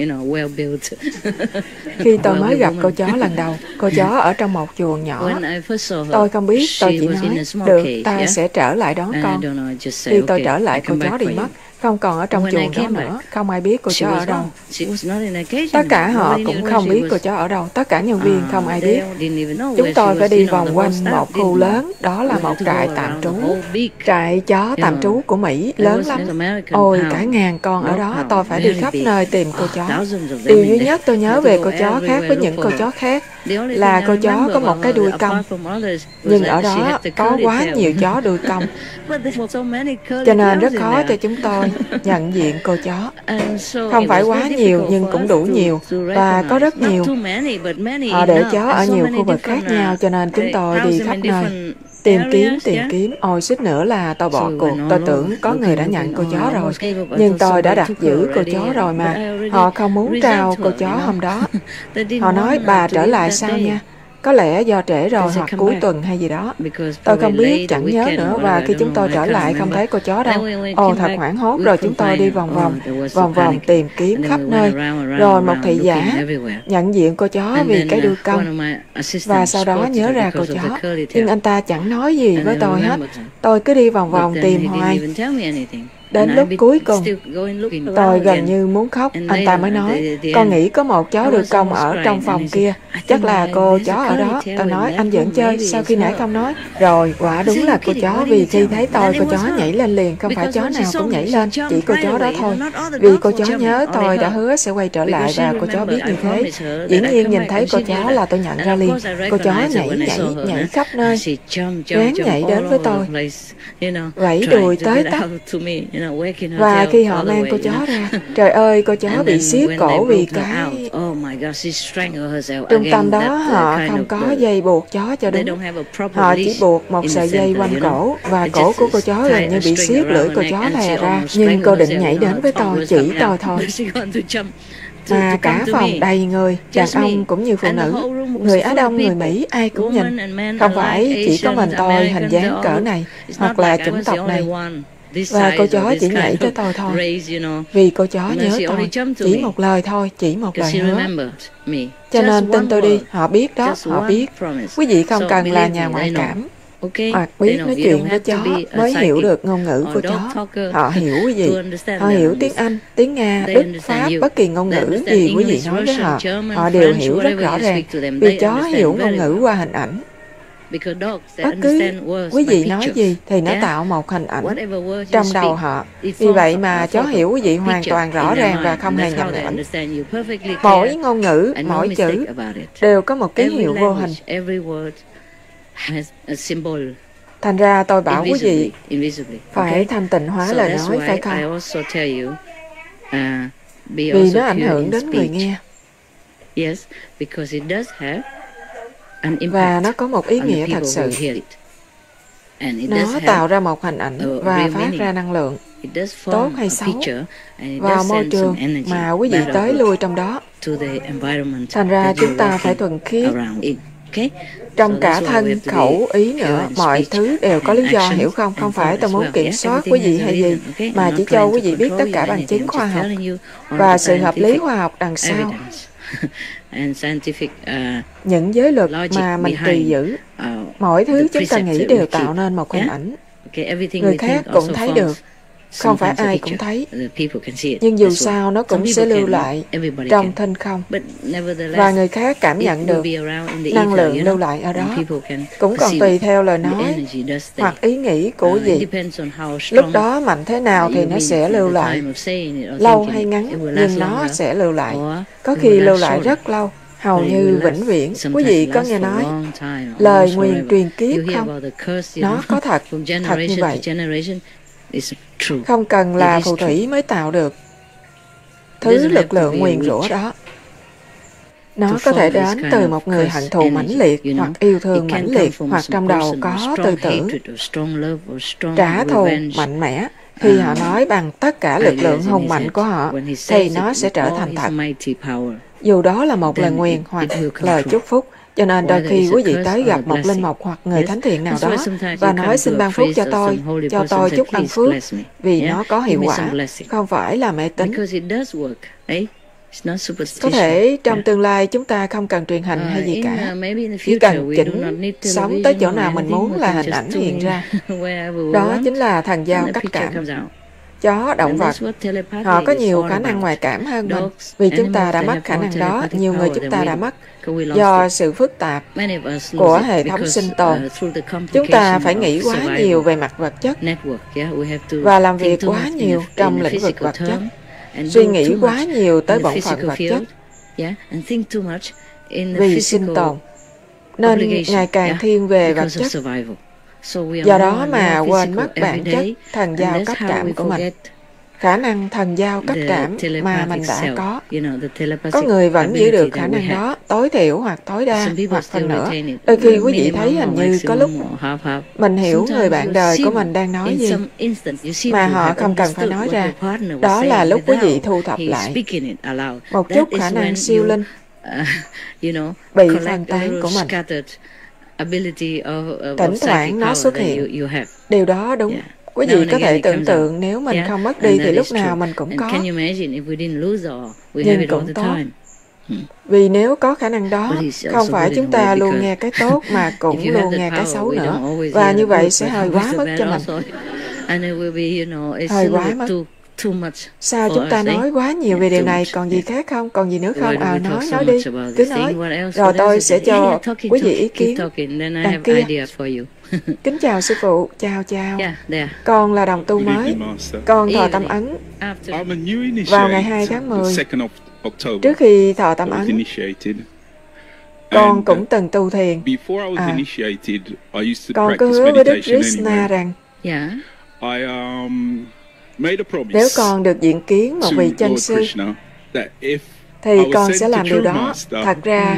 Khi tôi mới gặp cô chó lần đầu, cô chó ở trong một chuồng nhỏ. Tôi không biết, tôi chỉ nói, được, ta sẽ trở lại đón con. Khi tôi trở lại, cô chó đi mất, không còn ở trong chuồng đó nữa, không ai biết cô chó ở đâu. Tất cả họ cũng không biết cô chó ở đâu, tất cả nhân viên không ai biết. Chúng tôi phải đi vòng quanh một khu lớn, đó là một trại tạm trú. Trại chó tạm trú của Mỹ lớn lắm. Ôi, cả 1000 con ở đó, tôi phải đi khắp nơi tìm cô chó. Điều duy nhất tôi nhớ về cô chó khác với những cô chó khác là cô chó có một cái đuôi cong. Nhưng ở đó có quá nhiều chó đuôi cong, cho nên rất khó cho chúng tôi nhận diện cô chó. Không phải quá nhiều nhưng cũng đủ nhiều, và có rất nhiều. Họ để chó ở nhiều khu vực khác nhau, cho nên chúng tôi đi khắp nơi tìm kiếm. Ôi, suýt nữa là tôi bỏ cuộc. Tôi tưởng có người đã nhận cô chó rồi, nhưng tôi đã đặt giữ cô chó rồi mà. Họ không muốn trao cô chó hôm đó. Họ nói, bà trở lại sau nha. Có lẽ do trễ rồi hoặc cuối tuần hay gì đó. Tôi không biết, chẳng nhớ nữa. Và khi chúng tôi trở lại không thấy cô chó đâu. Ồ, thật hoảng hốt. Rồi chúng tôi đi vòng vòng tìm kiếm khắp nơi. Rồi một thị giả nhận diện cô chó vì cái đuôi cong, và sau đó nhớ ra cô chó. Nhưng anh ta chẳng nói gì với tôi hết. Tôi cứ đi vòng vòng tìm hoài. Đến lúc cuối cùng, tôi gần như muốn khóc. Anh ta mới nói, con nghĩ có một chó được công ở trong phòng kia. Chắc là cô chó ở đó. Tôi nói, anh giỡn chơi, sao khi nãy không nói? Rồi, quả đúng là cô chó, vì khi thấy tôi, cô chó nhảy lên liền. Không phải chó nào cũng nhảy lên, chỉ cô chó đó thôi. Vì cô chó nhớ tôi đã hứa sẽ quay trở lại và cô chó biết như thế. Dĩ nhiên nhìn thấy cô chó là tôi nhận ra liền. Cô chó nhảy khắp nơi, ráng nhảy đến với tôi, vẫy đùi tới tấp. Và khi họ mang cô chó ra, trời ơi, cô chó bị siết cổ vì cái trung tâm đó họ không có dây buộc chó cho đúng. Họ chỉ buộc một sợi dây quanh cổ và cổ của cô chó gần như bị siết, lưỡi cô chó lè ra. Nhưng cô định nhảy đến với tôi, chỉ tôi thôi. Mà cả phòng đầy người, đàn ông cũng như phụ nữ, người Á Đông, người Mỹ, ai cũng nhìn. Không phải chỉ có mình tôi hình dáng cỡ này, hoặc là chủng tộc này. Và cô chó chỉ nhảy tới tôi thôi. Vì cô chó nhớ tôi, chỉ một lời thôi, chỉ một lời hứa. Cho nên tin tôi đi, họ biết đó, họ biết. Quý vị không cần là nhà ngoại cảm, hoặc biết nói chuyện với chó mới hiểu được ngôn ngữ của chó. Họ hiểu quý vị. Họ hiểu tiếng Anh, tiếng Nga, Đức, Pháp, bất kỳ ngôn ngữ gì quý vị nói với họ, họ đều hiểu rất rõ ràng. Vì chó hiểu ngôn ngữ qua hình ảnh. Bất cứ quý vị nói gì thì nó tạo một hình ảnh trong đầu họ. Vì vậy mà chó hiểu quý vị hoàn toàn rõ ràng và không hề nhầm lẫn. Mỗi ngôn ngữ, mỗi chữ đều có một ký hiệu vô hình. Thành ra tôi bảo quý vị phải thanh tịnh hóa lời nói, phải không? Vì nó ảnh hưởng đến người nghe. Và nó có một ý nghĩa thật sự. Nó tạo ra một hình ảnh và phát ra năng lượng, tốt hay xấu, vào môi trường mà quý vị tới lui trong đó. Thành ra chúng ta phải thuần khiết. Trong cả thân, khẩu, ý nữa, mọi thứ đều có lý do, hiểu không? Không phải tôi muốn kiểm soát quý vị hay gì, mà chỉ cho quý vị biết tất cả bằng chứng khoa học và sự hợp lý khoa học đằng sau. Những giới luật mà mình tùy giữ, mỗi thứ chúng ta nghĩ đều tạo nên một hình ảnh. Người khác cũng thấy được, không phải ai cũng thấy, nhưng dù sao nó cũng sẽ lưu lại trong thinh không, và người khác cảm nhận được năng lượng lưu lại ở đó. Cũng còn tùy theo lời nói hoặc ý nghĩ của gì, lúc đó mạnh thế nào thì nó sẽ lưu lại, lâu hay ngắn nhưng nó sẽ lưu lại, có khi lưu lại rất lâu, hầu như vĩnh viễn. Quý vị có nghe nói lời nguyền truyền kiếp không? Nó có thật như vậy. Không cần là phù thủy mới tạo được thứ lực lượng nguyền rủa đó. Nó có thể đến từ một người hận thù mãnh liệt, hoặc yêu thương mãnh liệt, hoặc trong đầu có tư tưởng trả thù mạnh mẽ. Khi họ nói bằng tất cả lực lượng hùng mạnh của họ, thì nó sẽ trở thành thật. Dù đó là một lời nguyền hoặc lời chúc phúc. Cho nên đôi khi quý vị tới gặp một linh mục hoặc người thánh thiện nào đó và nói xin ban phúc cho tôi chút ân phước, vì nó có hiệu quả, không phải là mê tín. Có thể trong tương lai chúng ta không cần truyền hành hay gì cả, chỉ cần chỉnh sống tới chỗ nào mình muốn là hình ảnh hiện ra. Đó chính là thần giao cách cảm. Chó, động vật, họ có nhiều khả năng ngoại cảm hơn mình. Vì chúng ta đã mất khả năng đó, nhiều người chúng ta đã mất do sự phức tạp của hệ thống sinh tồn. Chúng ta phải nghĩ quá nhiều về mặt vật chất và làm việc quá nhiều trong lĩnh vực vật chất, suy nghĩ quá nhiều tới bổn phận vật chất vì sinh tồn, nên ngày càng thiên về vật chất. Do đó mà quên mất bản chất thần giao cách cảm của mình, khả năng thần giao cách cảm mà mình đã có. Có người vẫn giữ được khả năng đó, tối thiểu hoặc tối đa, hoặc phần nữa. Đôi khi quý vị thấy hình như có lúc mình hiểu người bạn đời của mình đang nói gì, mà họ không cần phải nói ra. Đó là lúc quý vị thu thập lại một chút khả năng siêu linh bị phân tán của mình. Thỉnh thoảng nó xuất hiện. Điều đó đúng. Quý vị có thể tưởng tượng nếu mình không mất đi thì lúc nào mình cũng có. Nhưng cũng tốt. Vì nếu có khả năng đó, không phải chúng ta luôn nghe cái tốt mà cũng luôn nghe cái xấu nữa. Và như vậy sẽ hơi quá mức cho mình. Hơi quá mất. Sao chúng ta nói quá nhiều về điều này, còn gì khác không? Còn gì nữa không? Nói đi, cứ nói. Rồi tôi sẽ cho quý vị ý kiến đằng kia. Kính chào sư phụ, chào. Con là đồng tu mới, con thọ tâm ấn vào ngày 2 tháng 10. Trước khi thọ tâm ấn, con cũng từng tu thiền. Con cứ hứa với Đức Krishna rằng nếu con được diện kiến một vị chân sư thì con sẽ làm điều đó. Thật ra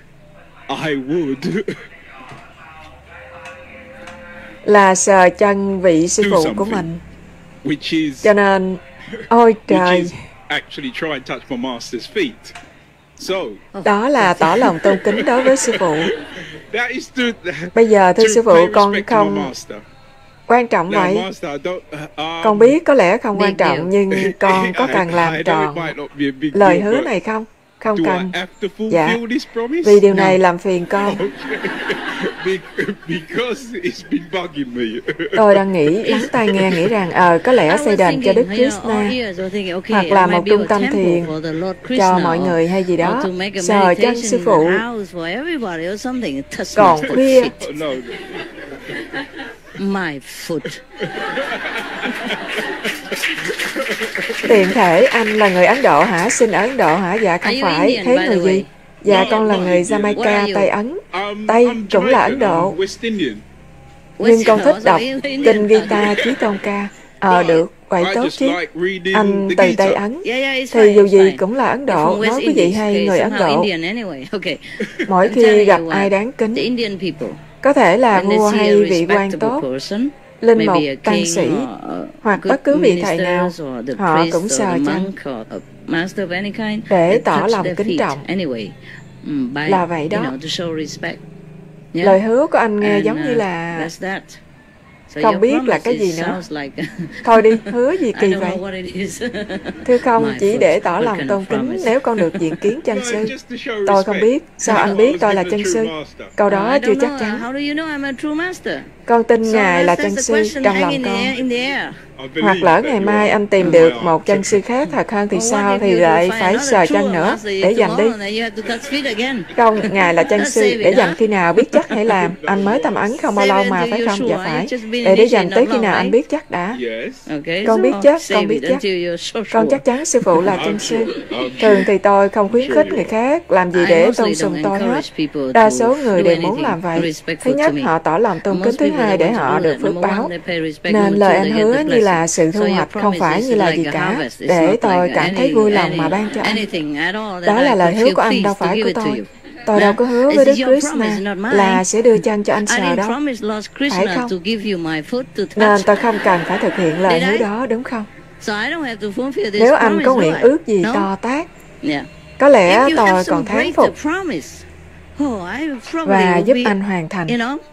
là sờ chân vị sư phụ của mình. Cho nên, ôi trời, đó là tỏ lòng tôn kính đối với sư phụ. Bây giờ thưa sư phụ, con không quan trọng vậy. Con biết có lẽ không quan trọng, nhưng con có cần làm tròn lời hứa này không? Không cần. Dạ, vì điều này làm phiền con. Tôi đang lắng tai nghe, nghĩ rằng có lẽ xây đền cho Đức Krishna, hoặc là một trung tâm thiền cho mọi người hay gì đó. Sờ chân sư phụ còn khuya. My foot. Tiện thể anh là người Ấn Độ hả? Sinh ở Ấn Độ hả? Dạ không phải. Thế người gì? Dạ con là người Jamaica, Tây Ấn. Tây cũng là Ấn Độ. Nhưng con thích đọc kinh Gita Chí Tôn Ca. Được, vậy tốt chứ. Anh từ Tây Ấn thì dù gì cũng là Ấn Độ. Nói quý vị hay người Ấn Độ, mỗi khi gặp ai đáng kính, có thể là vua hay vị quan tốt, linh mục, tăng sĩ, hoặc bất cứ vị thầy nào, họ cũng sờ chân để tỏ lòng kính trọng. Là vậy đó. Lời hứa của anh nghe giống như là không biết là cái gì nữa. Thôi đi, hứa gì kỳ vậy? Thưa không, chỉ để tỏ lòng tôn kính nếu con được diện kiến chân sư. Tôi không biết. Sao anh biết tôi là chân sư? Câu đó chưa chắc chắn. Con tin Ngài là chân sư trong lòng con. Hoặc lỡ ngày mai anh tìm được một chân sư khác thật hơn thì sao? Thì lại phải sờ chân nữa. Để dành đi. Không, Ngài là chân sư. Để dành khi nào biết chắc hãy làm. Anh mới tâm ấn không bao lâu mà, phải không? Dạ phải. Để dành tới khi nào anh biết chắc đã. Con biết chắc. Con chắc chắn sư phụ là chân sư. Thường thì tôi không khuyến khích người khác làm gì để tôn sùng tôi hết. Đa số người đều muốn làm vậy. Thứ nhất, họ tỏ lòng tôn kính. Thứ hai, để họ được phước báo. Nên lời anh hứa như là sự thu hoạch, không phải như là gì cả, để tôi cảm thấy vui lòng mà ban cho anh. Đó là lời hứa của anh, đâu phải của tôi. Tôi đâu có hứa với Đức Krishna là sẽ đưa chân cho anh sờ đâu, phải không? Nên tôi không cần phải thực hiện lời hứa đó, đúng không? Nếu anh có nguyện ước gì to tát, có lẽ tôi còn thán phục và giúp anh hoàn thành.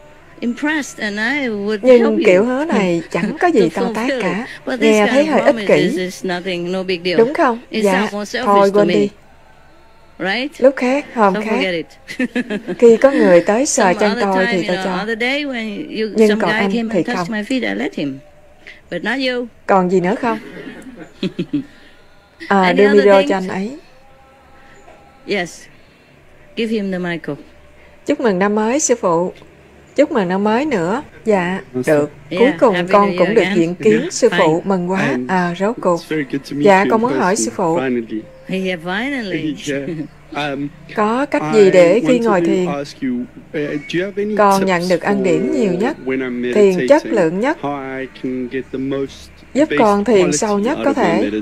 Nhưng kiểu hứa này chẳng có gì to tát cả, nghe thấy hơi ích kỷ, đúng không? Dạ, thôi quên đi. Lúc khác, hôm khác, khi có người tới sờ chân tôi thì tôi cho. Nhưng còn anh thì không. Còn gì nữa không? Đưa video cho anh ấy. Chúc mừng năm mới sư phụ. Chúc mừng năm mới nữa. Dạ, được. Cuối cùng con cũng được diện kiến sư phụ. Mừng quá. Rốt cuộc. Dạ, con muốn hỏi sư phụ, có cách gì để khi ngồi thiền con nhận được ân điển nhiều nhất, thiền chất lượng nhất, giúp con thiền sâu nhất có thể?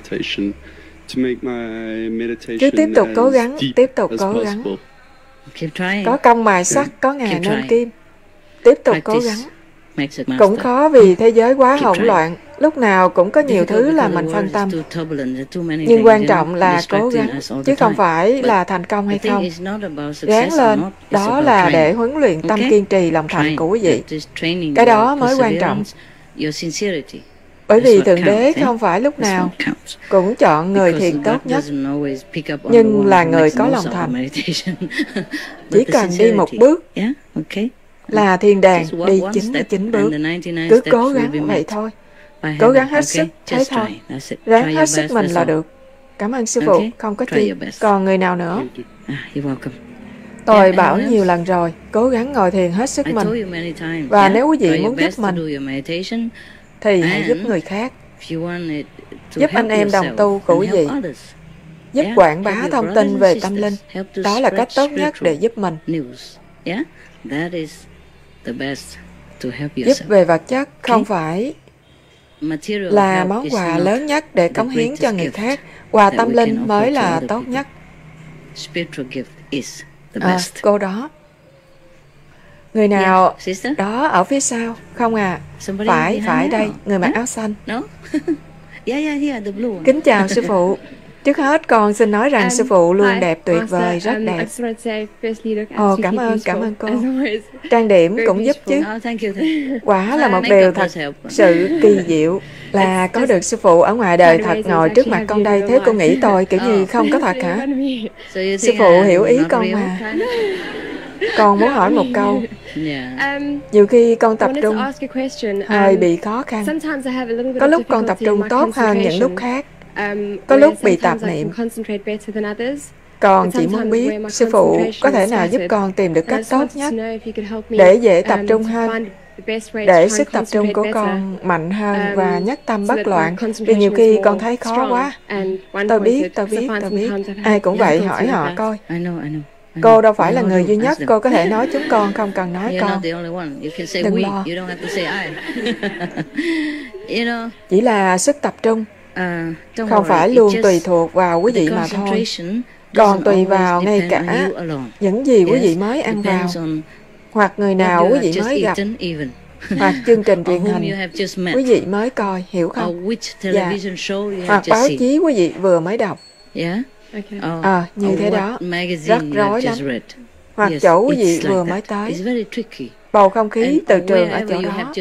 Cứ tiếp tục cố gắng, tiếp tục cố gắng. Có công mài sắt, có ngày nên kim. Tiếp tục cố gắng. Cũng khó vì thế giới quá hỗn loạn, lúc nào cũng có nhiều thứ làm mình phân tâm. Nhưng quan trọng là cố gắng, chứ không phải là thành công hay không. Ráng lên, đó là để huấn luyện tâm kiên trì, lòng thành của quý vị. Cái đó mới quan trọng. Bởi vì Thượng Đế không phải lúc nào cũng chọn người thiền tốt nhất, nhưng là người có lòng thành. Chỉ cần đi một bước là thiên đàng đi 99 bước. Cứ cố gắng vậy thôi. Cố gắng hết sức, thế thôi. Ráng hết sức mình là được. Cảm ơn sư phụ, không có chi. Còn người nào nữa? Tôi bảo nhiều lần rồi, cố gắng ngồi thiền hết sức mình. Và nếu quý vị muốn giúp mình, thì hãy giúp người khác. Giúp anh em đồng tu của quý vị. Giúp quảng bá thông tin về tâm linh. Đó là cách tốt nhất để giúp mình. Giúp về vật chất không phải là món quà lớn nhất để cống hiến cho người khác. Quà tâm linh mới là tốt nhất. Cô đó. Người nào đó ở phía sau? Không à. Phải đây, người mặc áo xanh. Kính chào sư phụ. Trước hết con xin nói rằng sư phụ luôn đẹp tuyệt vời, rất đẹp. Cảm ơn cô. Trang điểm cũng giúp chứ. Quả là một điều thật sự kỳ diệu là có được sư phụ ở ngoài đời thật ngồi trước mặt con đây. Thế cô nghĩ tôi kiểu như không có thật hả? Sư phụ hiểu ý con mà. Con muốn hỏi một câu. Nhiều khi con tập trung hơi bị khó khăn. Có lúc con tập trung tốt hơn những lúc khác. Có lúc bị tạp niệm. Con chỉ muốn biết sư phụ có thể nào giúp con tìm được cách tốt nhất để dễ tập trung hơn, để sức tập trung của con mạnh hơn và nhất tâm bất loạn. Vì nhiều khi con thấy khó quá. Tôi biết. Ai cũng vậy, hỏi họ coi. Cô đâu phải là người duy nhất, cô có thể nói chúng con, không cần nói con. Đừng lo. Chỉ là sức tập trung không phải luôn tùy thuộc vào quý vị mà thôi. Còn tùy vào ngay cả những gì quý vị mới ăn vào, hoặc người nào quý vị mới gặp, hoặc chương trình truyền hình quý vị mới coi, hiểu không? Hoặc báo chí quý vị vừa mới đọc. Như thế đó, rất rối lắm. Hoặc chỗ quý vị vừa mới tới. Bầu không khí từ trường ở chỗ đó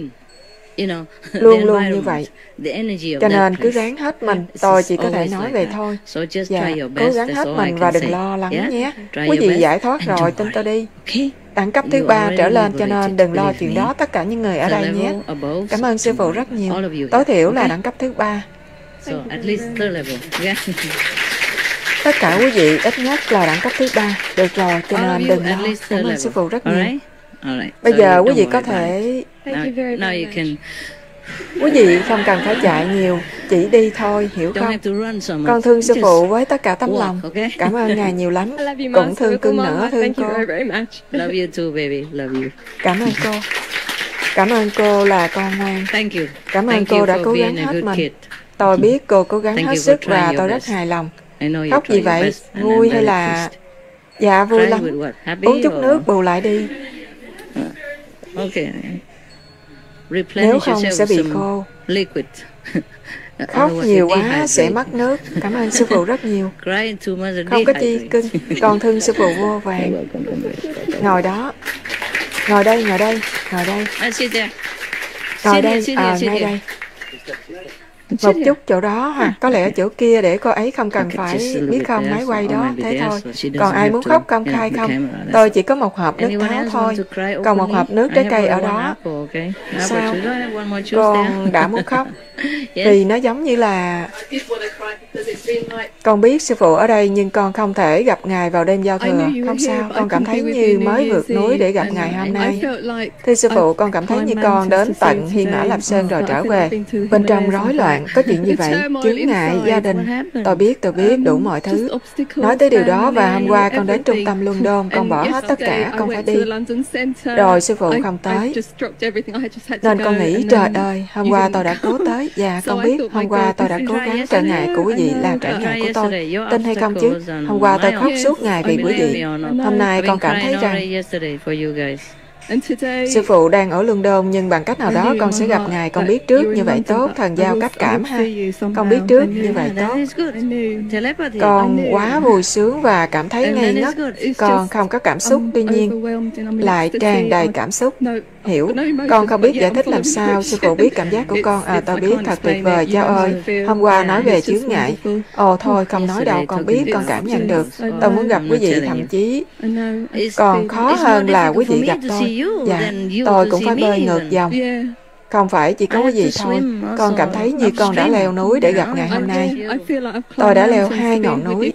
luôn luôn như vậy. Cho nên cứ ráng hết mình. Tôi chỉ có thể nói về thôi. Cố gắng hết mình và đừng lo lắng nhé. Quý vị giải thoát rồi, tin tôi đi. Đẳng cấp thứ 3 trở lên, cho nên đừng lo chuyện đó, tất cả những người ở đây nhé. Cảm ơn sư phụ rất nhiều. Tối thiểu là đẳng cấp thứ 3. Tất cả quý vị ít nhất là đẳng cấp thứ 3. Được rồi, cho nên đừng lo. Cảm ơn sư phụ rất nhiều. Bây giờ quý vị có thể... Quý vị không cần phải chạy nhiều, chỉ đi thôi, hiểu không? Con thương sư phụ với tất cả tấm lòng. Cảm ơn ngài nhiều lắm. Cũng thương cưng nữa, thương cô. Cảm ơn cô. Cảm ơn cô là con ngoan. Cảm ơn cô đã cố gắng hết mình. Tôi biết cô cố gắng hết sức và tôi rất hài lòng. Khóc gì vậy? Vui hay là... Dạ, vui lắm. Uống chút nước bù lại đi. Nếu không sẽ bị khô. Khóc nhiều quá sẽ mất nước. Cảm ơn sư phụ rất nhiều. Không có chi cưng. Con thương sư phụ vô vàng. Ngồi đó. Ngồi đây. Ngồi đây, ngay đây. Một chút chỗ đó, hoặc có lẽ chỗ kia để cô ấy không cần phải biết không, máy quay đó, thế thôi. Còn ai muốn khóc công khai không? Tôi chỉ có một hộp nước táo thôi, còn một hộp nước trái cây ở đó. Sao? Con đã muốn khóc vì nó giống như là... Con biết sư phụ ở đây nhưng con không thể gặp ngài vào đêm giao thừa. Không sao, con cảm thấy như mới vượt núi để gặp ngài hôm nay. Thưa sư phụ, con cảm thấy như con đến tận Hy Mã Lạp Sơn rồi trở về. Bên trong rối loạn, có chuyện gì vậy? Chướng ngại, gia đình. Tôi biết, đủ mọi thứ. Nói tới điều đó, và hôm qua con đến trung tâm London, con bỏ hết tất cả, con phải đi. Rồi sư phụ không tới. Nên con nghĩ, trời ơi, hôm qua tôi đã cố tới. Dạ, con biết, hôm qua tôi đã cố gắng. Trở ngại của quý vị là trở ngại của tôi. Tin hay không chứ? Hôm qua tôi khóc suốt ngày vì quý vị. Hôm nay con cảm thấy rằng sư phụ đang ở London, nhưng bằng cách nào đó con sẽ gặp ngài. Con biết trước như vậy tốt. Thần giao cách cảm ha. Con biết trước như vậy tốt. Con quá vui sướng và cảm thấy ngây ngất. Con không có cảm xúc, tuy nhiên lại tràn đầy cảm xúc. Hiểu. Con không biết giải thích làm sao. Sư phụ biết cảm giác của con. Tôi biết, thật tuyệt vời. Cha ơi, hôm qua nói về chướng ngại. Thôi không nói đâu, con biết, con cảm nhận được. Tôi muốn gặp quý vị, thậm chí còn khó hơn là quý vị gặp tôi. Dạ, tôi cũng phải bơi ngược dòng. Không phải chỉ có quý vị thôi. Con cảm thấy như con đã leo núi để gặp ngày hôm nay. Tôi đã leo 2 ngọn núi.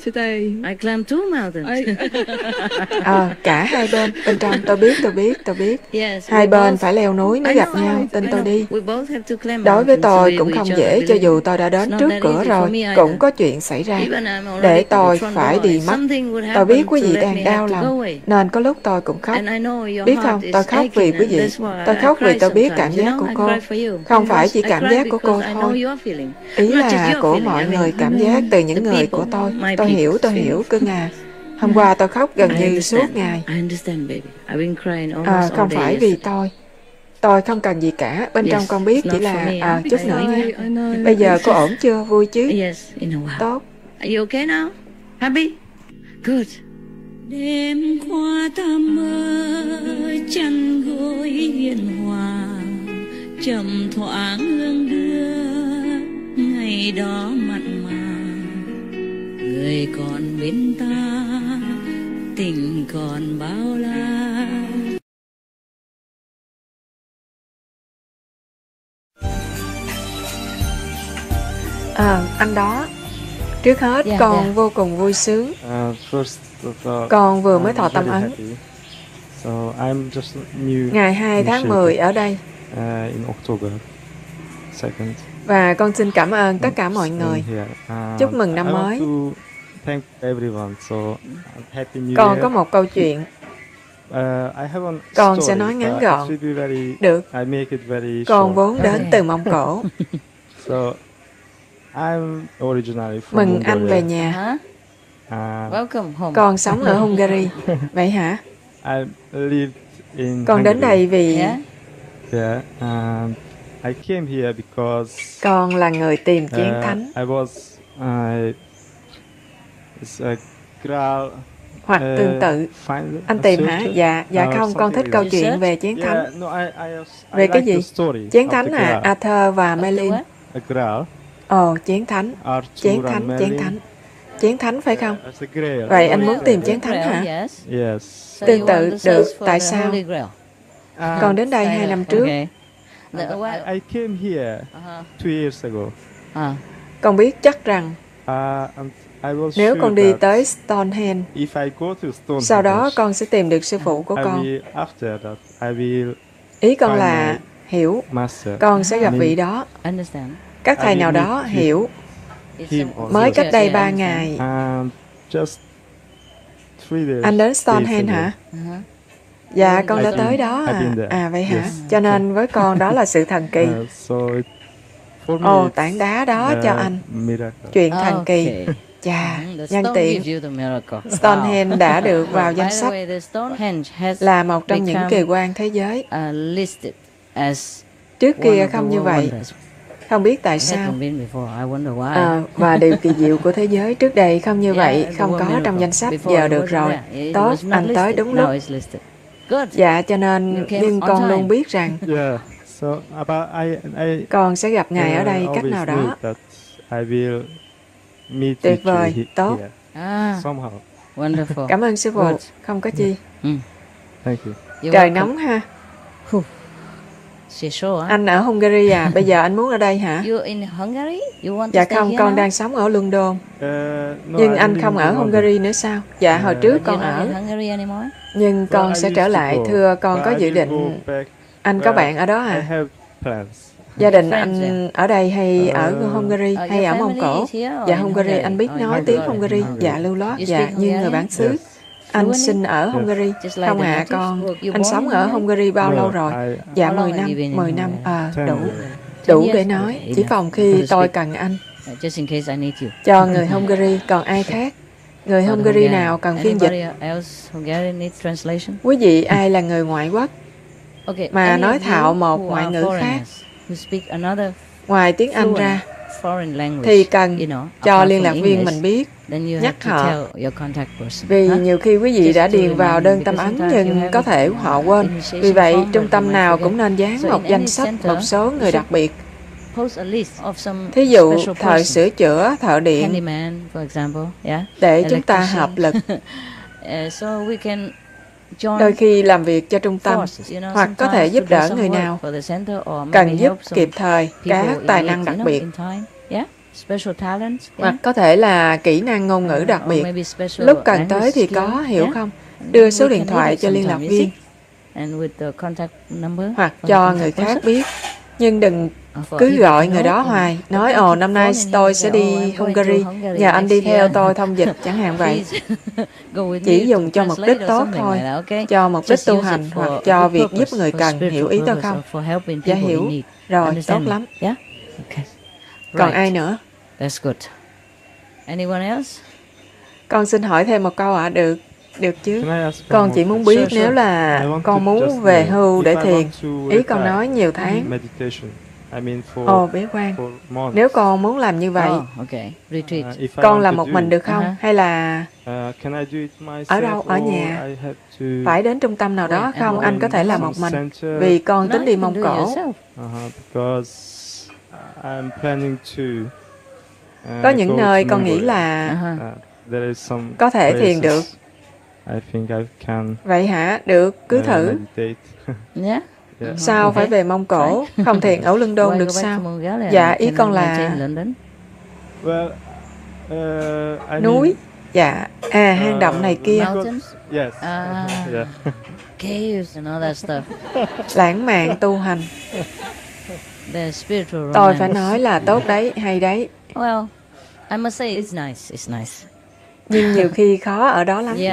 Cả hai bên. Bên trong tôi biết. Hai bên phải leo núi mới gặp nhau. Tin tôi đi. Đối với tôi cũng không dễ, cho dù tôi đã đến trước cửa rồi, cũng có chuyện xảy ra để tôi phải đi mất. Tôi biết quý vị đang đau lòng, nên có lúc tôi cũng khóc. Biết không, tôi khóc vì quý vị. Tôi khóc vì tôi biết cảm giác của cô. Không phải chỉ cảm giác của cô thôi. Ý là của mọi người, cảm giác từ những người của tôi. Tôi hiểu, cưng à. Hôm qua tôi khóc gần như suốt ngày. Không phải vì tôi không cần gì cả. Bên trong con biết chỉ là chút nữa nha. Bây giờ cô ổn chưa? Vui chứ? Tốt. Đêm qua ta mơ chăn gối hiền hòa, chậm thoáng hương đưa ngày đó mặn mà. Người còn bên ta, tình còn bao la. Anh đó, trước hết con vô cùng vui sướng. Con vừa mới thọ tâm ấn. Ngày 2 tháng 10 ở đây. Và con xin cảm ơn tất cả mọi người. Chúc mừng năm mới. Con có một câu chuyện. Con sẽ nói ngắn gọn. Được. Con vốn đến từ Mông Cổ. Mừng anh về nhà. Con sống ở Hungary. Vậy hả? Con đến đây vì con là người tìm chén thánh. Hoặc tương tự. Anh tìm hả? Dạ không, con thích câu chuyện về chén thánh. Về cái gì? Chén thánh à? Arthur và Merlin. Chén thánh. Chén thánh phải không? Vậy anh muốn tìm chén thánh hả? Tương tự, được. Tại sao? Con đến đây 2 năm trước. Con biết chắc rằng nếu con đi tới Stonehenge, sau đó con sẽ tìm được sư phụ của con. Ý con là hiểu. Con sẽ gặp vị đó. Các thầy nào đó hiểu. Mới cách đây 3 ngày. Anh đến Stonehenge hả? Dạ, con đã tới đó à. Vậy hả? Cho nên với con đó là sự thần kỳ. Tảng đá đó cho anh. Chuyện thần kỳ. Chà, nhân tiện, Stonehenge đã được vào danh sách là một trong những kỳ quan thế giới. Trước kia không như vậy. Không biết tại sao. Và điều kỳ diệu của thế giới trước đây không như vậy, không có trong danh sách, giờ được rồi. Tốt, anh tới đúng lúc. Dạ, cho nên, nhưng con luôn biết rằng con sẽ gặp Ngài ở đây cách nào đó. Tuyệt vời, tốt. Cảm ơn sư phụ, không có chi. Trời nóng ha. Anh ở Hungary à? Bây giờ anh muốn ở đây hả? Dạ không, con đang sống ở London. Nhưng anh không ở Hungary nữa sao? Dạ, hồi trước con ở. Nhưng con sẽ trở lại, thưa con có dự định. Anh có bạn ở đó à? Gia đình anh ở đây hay ở Hungary hay ở Mông Cổ? Dạ, Hungary, anh biết nói tiếng Hungary. Dạ, lưu loát, dạ, như người bản xứ. Anh sinh ở Hungary. Không ạ, con. Anh sống ở Hungary bao lâu rồi? Dạ, 10 năm. Đủ để nói. Chỉ phòng khi tôi cần anh. Cho người Hungary, còn ai khác? Người Hungary nào cần phiên dịch? Quý vị ai là người ngoại quốc mà nói thạo một ngoại ngữ khác ngoài tiếng Anh ra, thì cần cho liên lạc viên mình biết, nhắc họ. Vì nhiều khi quý vị đã điền vào đơn tâm ấn nhưng có thể họ quên. Vì vậy, trung tâm nào cũng nên dán một danh sách một số người đặc biệt. Thí dụ, thợ sửa chữa, thợ điện, để chúng ta hợp lực. đôi khi làm việc cho trung tâm, hoặc có thể giúp đỡ người nào cần giúp kịp thời các tài năng đặc biệt, hoặc có thể là kỹ năng ngôn ngữ đặc biệt. Lúc cần tới thì có, hiểu không? Đưa số điện thoại cho liên lạc viên, hoặc cho người khác biết. Nhưng đừng cứ gọi người đó hoài, nói năm nay tôi sẽ đi Hungary, nhờ anh đi theo tôi thông dịch, chẳng hạn vậy. Chỉ dùng cho mục đích tốt thôi, cho mục đích tu hành hoặc cho việc giúp người cần, hiểu ý tôi không? Dạ hiểu. Rồi, tốt lắm. Còn ai nữa? Con xin hỏi thêm một câu ạ. Được chứ. Con chỉ muốn biết nếu là con muốn về hưu để thiền, ý con nói nhiều tháng. Bế quan. Nếu con muốn làm như vậy, con làm một mình được không? Hay là ở đâu? Ở nhà? Phải đến trung tâm nào đó không? Anh có thể làm một mình. Vì con tính đi Mông Cổ. Có những nơi con nghĩ là có thể thiền được. Vậy hả? Được, cứ thử. Sao phải về Mông Cổ? Không thiền ở London được sao? Dạ, ý con là núi. Dạ, hang động này kia. Lãng mạn tu hành. Tôi phải nói là tốt đấy, hay đấy. Nhưng nhiều khi khó ở đó lắm.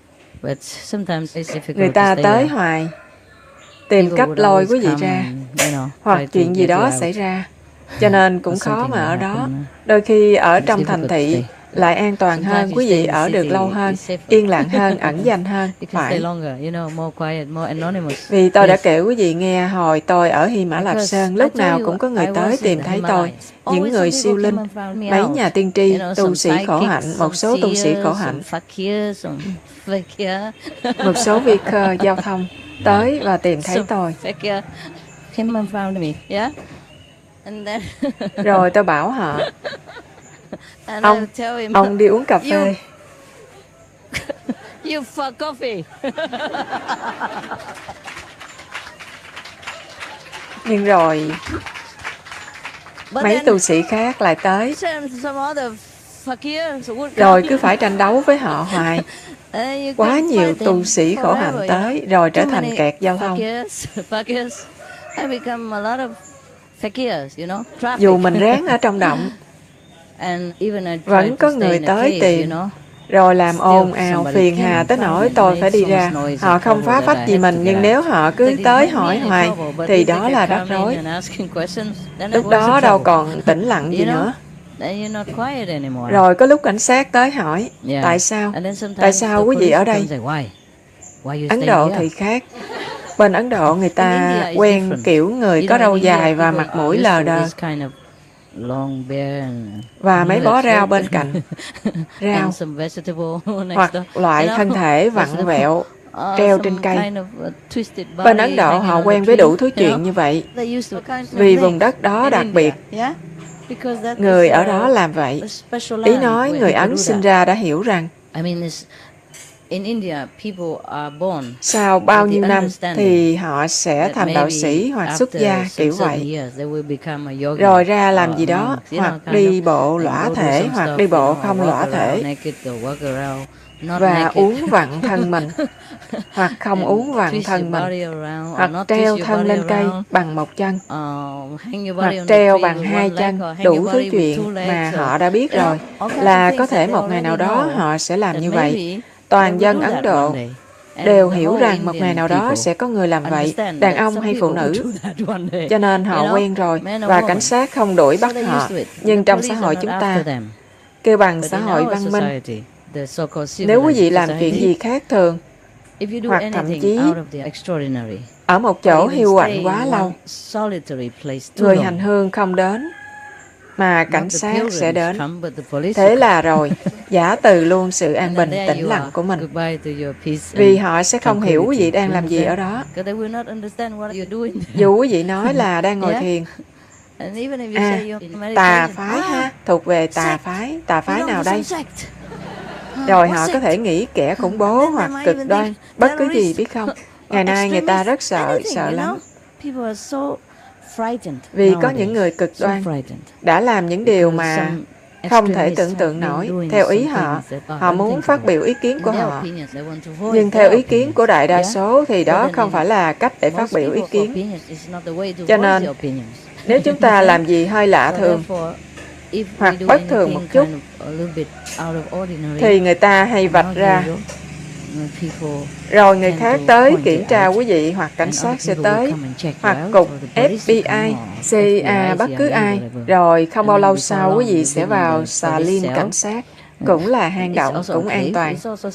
Người ta tới hoài, tìm cách lôi quý vị ra, hoặc chuyện gì đó xảy ra, cho nên cũng khó mà ở đó. Đôi khi ở trong thành thị lại an toàn hơn, quý vị ở được lâu hơn, yên lặng hơn, ẩn danh hơn. Phải. Vì tôi đã kể quý vị nghe hồi tôi ở Hy Mã Lạp Sơn, lúc nào cũng có người tới tìm thấy tôi. Những người siêu linh, mấy nhà tiên tri, tu sĩ khổ hạnh, một số tu sĩ khổ hạnh, một số vi khơ giao thông tới và tìm thấy tôi. Rồi tôi bảo họ, ông đi uống cà phê. You fuck coffee. Nhưng rồi mấy tu sĩ khác lại tới, rồi cứ phải tranh đấu với họ hoài. Quá nhiều tu sĩ khổ hạnh tới, rồi trở thành kẹt giao thông. Dù mình ráng ở trong động, vẫn có người tới tìm, rồi làm ồn ào phiền hà tới nỗi tôi phải đi ra. Họ không phá phách gì mình, nhưng nếu họ cứ tới hỏi hoài thì đó là rắc rối. Lúc đó đâu còn tĩnh lặng gì nữa. Rồi có lúc cảnh sát tới hỏi, tại sao? Tại sao quý vị ở đây? Ấn Độ thì khác. Bên Ấn Độ người ta quen kiểu người có râu dài và mặt mũi lờ đờ, và mấy bó rau bên cạnh, rau hoặc loại thân thể vặn vẹo treo trên cây. Bên Ấn Độ họ quen với đủ thứ chuyện như vậy, vì vùng đất đó đặc biệt, người ở đó làm vậy. Ý nói người Ấn sinh ra đã hiểu rằng sau bao nhiêu năm thì họ sẽ thành đạo sĩ hoặc xuất gia, kiểu vậy. Rồi ra làm gì đó, hoặc đi bộ lõa thể, hoặc đi bộ không lõa thể, và uốn vặn thân mình, hoặc không uốn vặn thân mình, hoặc treo thân lên cây bằng một chân, hoặc treo bằng hai chân. Đủ thứ chuyện mà họ đã biết rồi, là có thể một ngày nào đó họ sẽ làm như vậy. Toàn dân Ấn Độ đều hiểu rằng một ngày nào đó sẽ có người làm vậy, đàn ông hay phụ nữ. Cho nên họ quen rồi, và cảnh sát không đuổi bắt họ. Nhưng trong xã hội chúng ta, kêu bằng xã hội văn minh, nếu quý vị làm chuyện gì khác thường, hoặc thậm chí ở một chỗ hiu quạnh quá lâu, người hành hương không đến, mà cảnh sát sẽ đến. Thế là rồi, giả từ luôn sự an bình, tĩnh lặng của mình. Vì họ sẽ không hiểu quý vị đang làm gì ở đó. Dù quý vị nói là đang ngồi thiền. Tà phái ha, thuộc về tà phái nào đây? Rồi họ có thể nghĩ kẻ khủng bố hoặc cực đoan, bất cứ gì biết không? Ngày nay người ta rất sợ lắm. Vì có những người cực đoan đã làm những điều mà không thể tưởng tượng nổi. Theo ý họ, họ muốn phát biểu ý kiến của họ. Nhưng theo ý kiến của đại đa số thì đó không phải là cách để phát biểu ý kiến. Cho nên, nếu chúng ta làm gì hơi lạ thường hoặc bất thường một chút, thì người ta hay vạch ra. Rồi người khác tới kiểm tra quý vị, hoặc cảnh sát sẽ tới, hoặc cục FBI, CIA, bất cứ ai. Rồi không bao lâu sau quý vị sẽ vào xà lim cảnh sát. Cũng là hang động, cũng an toàn.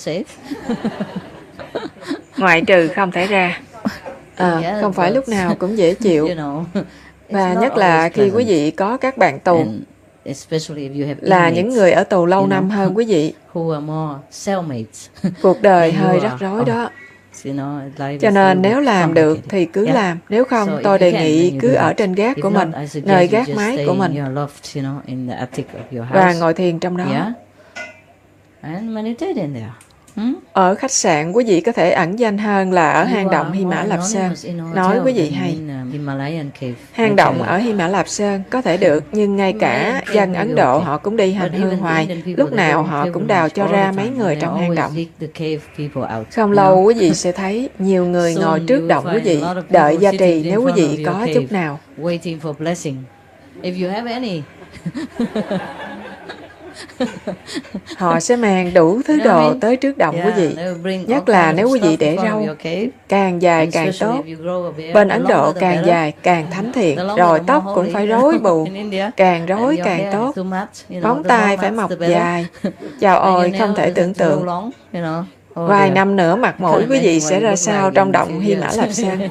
Ngoại trừ không thể ra. Không phải lúc nào cũng dễ chịu. Và nhất là khi quý vị có các bạn tù, là những người ở tù lâu năm hơn quý vị. Cuộc đời hơi rắc rối đó. Cho nên nếu làm được thì cứ làm. Nếu không, tôi đề nghị cứ ở trên gác của mình, nơi gác mái của mình, và ngồi thiền trong đó. Ở khách sạn, quý vị có thể ẩn danh hơn là ở hang động Hy Mã Lạp Sơn. Nói quý vị hay. Hang động ở Hy Mã Lạp Sơn có thể được, nhưng ngay cả dân Ấn Độ họ cũng đi hành hương hoài. Lúc nào họ cũng đào cho ra mấy người trong hang động. Không lâu quý vị sẽ thấy nhiều người ngồi trước động quý vị, đợi gia trì nếu quý vị có chút nào. Họ sẽ mang đủ thứ đồ tới trước động quý vị. Nhất là nếu quý vị để râu càng dài càng tốt. Bên Ấn Độ càng dài càng thánh thiện. Rồi tóc cũng phải rối bù, càng rối càng tốt. Móng tay phải mọc dài. Chào ôi, không thể tưởng tượng vài năm nữa mặt mũi quý vị sẽ ra sao trong động Hy Mã Lạp Sơn.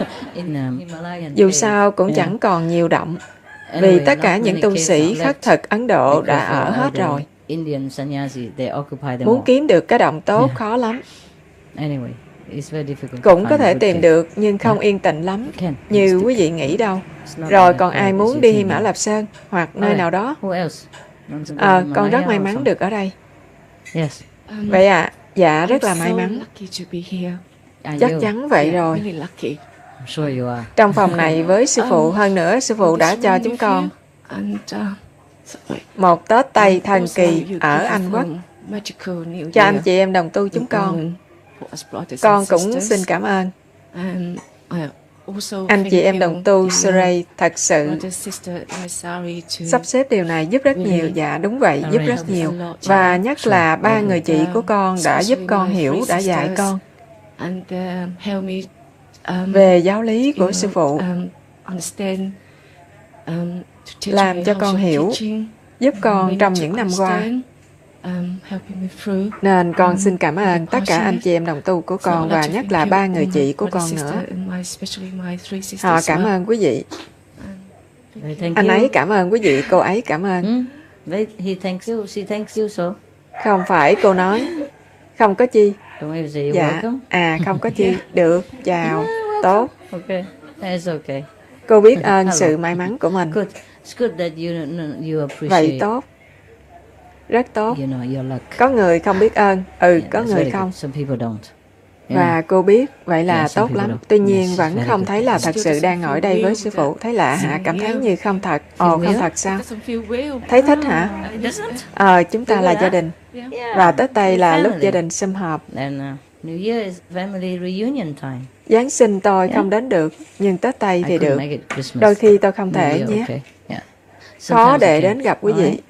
Dù sao cũng chẳng còn nhiều động, vì tất cả những tu sĩ khất thực Ấn Độ đã ở hết rồi. Muốn kiếm được cái động tốt khó lắm. Cũng có thể tìm được, nhưng không yên tĩnh lắm như quý vị nghĩ đâu. Rồi còn ai muốn đi Hy Mã Lạp Sơn hoặc nơi nào đó? Con rất may mắn được ở đây. Vậy ạ? Dạ, rất là may mắn. Chắc chắn vậy rồi. Trong phòng này với sư phụ, hơn nữa sư phụ đã cho chúng con một Tết Tây thần kỳ ở Anh Quốc, cho anh chị em đồng tu chúng con. Con cũng xin cảm ơn. Anh chị em đồng tu Surrey thật sự sắp xếp điều này giúp rất nhiều. Dạ đúng vậy, giúp rất nhiều. Và nhất là ba người chị của con đã giúp con hiểu, đã dạy con về giáo lý của sư phụ, làm cho con hiểu, giúp con trong những năm qua. Nên con xin cảm ơn tất cả anh chị em đồng tu của con, và nhất là ba người chị của con nữa. Họ cảm ơn quý vị. Anh ấy cảm ơn quý vị, cô ấy cảm ơn. Không phải cô nói không có chi. Dạ, không có chi. Được, chào, tốt. Cô biết ơn sự may mắn của mình. Vậy tốt. Rất tốt. Có người không biết ơn. Có người không. Và cô biết, vậy là tốt lắm. Tuy nhiên vẫn không thấy là thật sự đang ở đây với sư phụ. Thấy lạ hả? Cảm thấy như không thật. Không thật sao? Thấy thích hả? Chúng ta là gia đình. Và Tết Tây là lúc gia đình sum họp. Giáng sinh tôi không đến được, nhưng Tết Tây thì được. Đôi khi tôi không thể nhé. Khó để đến gặp quý vị.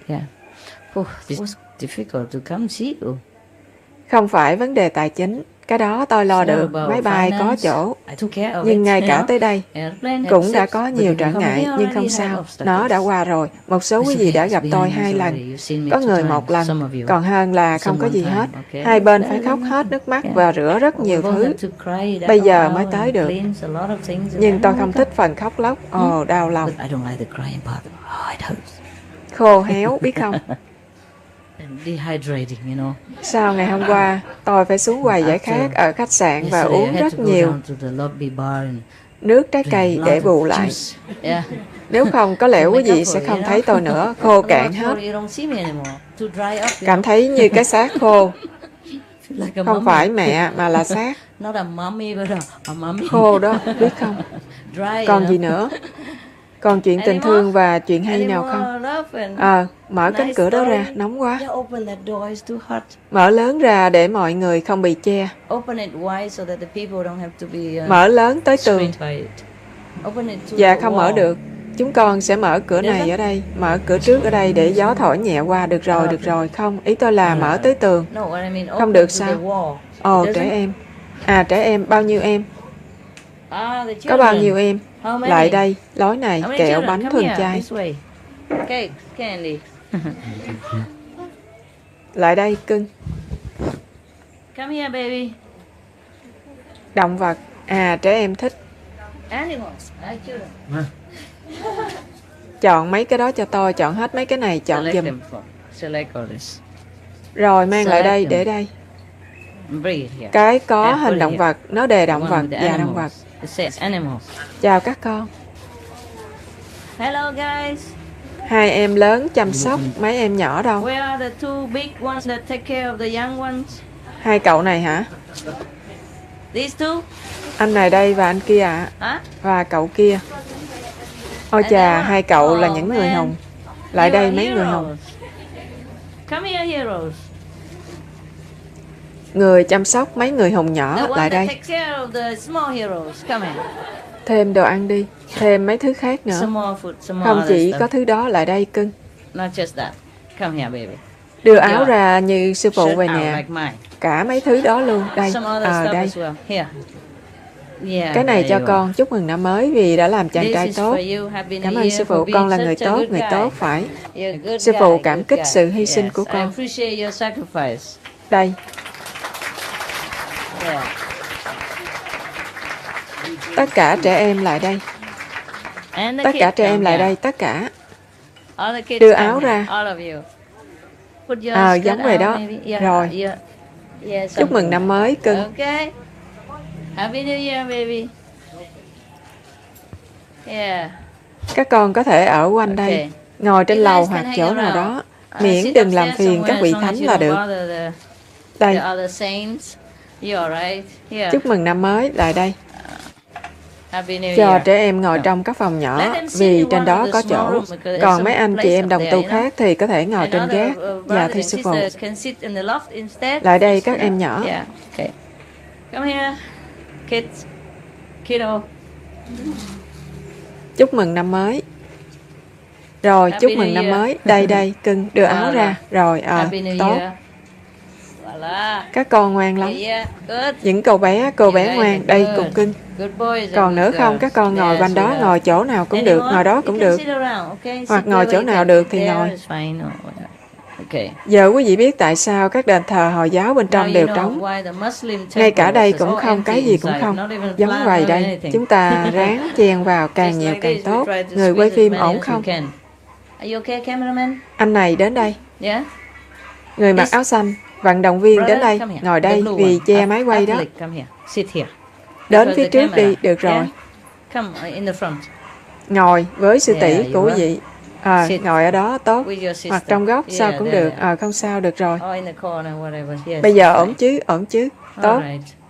Không phải vấn đề tài chính, cái đó tôi lo được, máy bay có chỗ. Nhưng ngay cả tới đây cũng đã có nhiều trở ngại, nhưng không sao, nó đã qua rồi. Một số quý vị đã gặp tôi 2 lần, có người 1 lần, còn hơn là không có gì hết. Hai bên phải khóc hết nước mắt và rửa rất nhiều thứ. Bây giờ mới tới được. Nhưng tôi không thích phần khóc lóc. Đau lòng. Khô héo, biết không? Sau ngày hôm qua, tôi phải xuống quầy giải khát ở khách sạn và uống rất nhiều. nước trái cây để bù lại. Nếu không, có lẽ quý vị sẽ không thấy tôi nữa, khô cạn hết. Cảm thấy như cái xác khô. Không phải mẹ mà là xác. Khô đó, biết không? Còn gì nữa? Còn chuyện tình thương và chuyện hay nào không? Mở cánh cửa đó ra, nóng quá. Mở lớn ra để mọi người không bị che. Mở lớn tới tường. Dạ không mở được. Chúng con sẽ mở cửa này ở đây, mở cửa trước ở đây để gió thổi nhẹ qua. Được rồi, không. Ý tôi là mở tới tường. Không được sao? Ồ, trẻ em. Trẻ em, bao nhiêu em? Có bao nhiêu em? Lại đây, lối này, kẹo, bánh, thường chai. Lại đây, cưng. Động vật. Trẻ em thích. Chọn mấy cái đó cho tôi, chọn hết mấy cái này, chọn giùm. Rồi mang lại đây, để đây. Cái có hình động vật, nó đề động vật và động vật. Chào các con. Hello guys. Hai em lớn chăm sóc, mấy em nhỏ đâu? Where are the two big ones that take care of the young ones? Hai cậu này hả? These two? Anh này đây và anh kia ạ. Và cậu kia. Ôi chà, hai cậu là những người hùng. Lại đây mấy người hùng. Come here, heroes. Người chăm sóc mấy người hùng nhỏ, lại đây. Thêm đồ ăn đi, thêm mấy thứ khác nữa. Không chỉ có thứ đó, lại đây cưng. Đưa áo ra như sư phụ về nè. Cả mấy thứ đó luôn. Đây, đây. Cái này cho con, chúc mừng năm mới vì đã làm chàng trai tốt. Cảm ơn sư phụ, con là người tốt phải. Sư phụ cảm kích sự hy sinh của con. Đây. Tất cả trẻ em lại đây. Tất cả trẻ em lại đây, tất cả. Đưa áo ra. Giống vậy đó. Rồi. Chúc mừng năm mới, cưng. Happy New Year, baby. Các con có thể ở quanh đây, ngồi trên lầu hoặc chỗ nào đó, miễn đừng làm phiền các vị thánh là được. Đây. Chúc mừng năm mới, lại đây. Cho trẻ em ngồi trong các phòng nhỏ, vì trên đó có chỗ. Còn mấy anh chị em đồng tu khác thì có thể ngồi trên gác. Dạ thưa sư phụ. Lại đây các em nhỏ. Chúc mừng năm mới. Rồi, chúc mừng năm mới. Đây, cưng, đưa áo ra. Rồi, tốt. Các con ngoan lắm. Những cô bé ngoan. Đây, cùng cưng. Còn nữa không, các con ngồi quanh đó, ngồi chỗ nào cũng được, ngồi đó cũng được. Hoặc ngồi chỗ nào được thì ngồi. Giờ quý vị biết tại sao các đền thờ Hồi giáo bên trong đều trống. Ngay cả đây cũng không, cái gì cũng không. Giống vậy đây, chúng ta ráng chen vào càng nhiều càng tốt. Người quay phim ổn không? Anh này đến đây. Người mặc áo xanh, vận động viên đến đây, ngồi đây vì che máy quay đó. Đến phía trước đi, được rồi. Ngồi với sư tỷ của quý vị. Ngồi ở đó, tốt. Hoặc trong góc, sao cũng được. Không sao, được rồi. Bây giờ ổn chứ, tốt.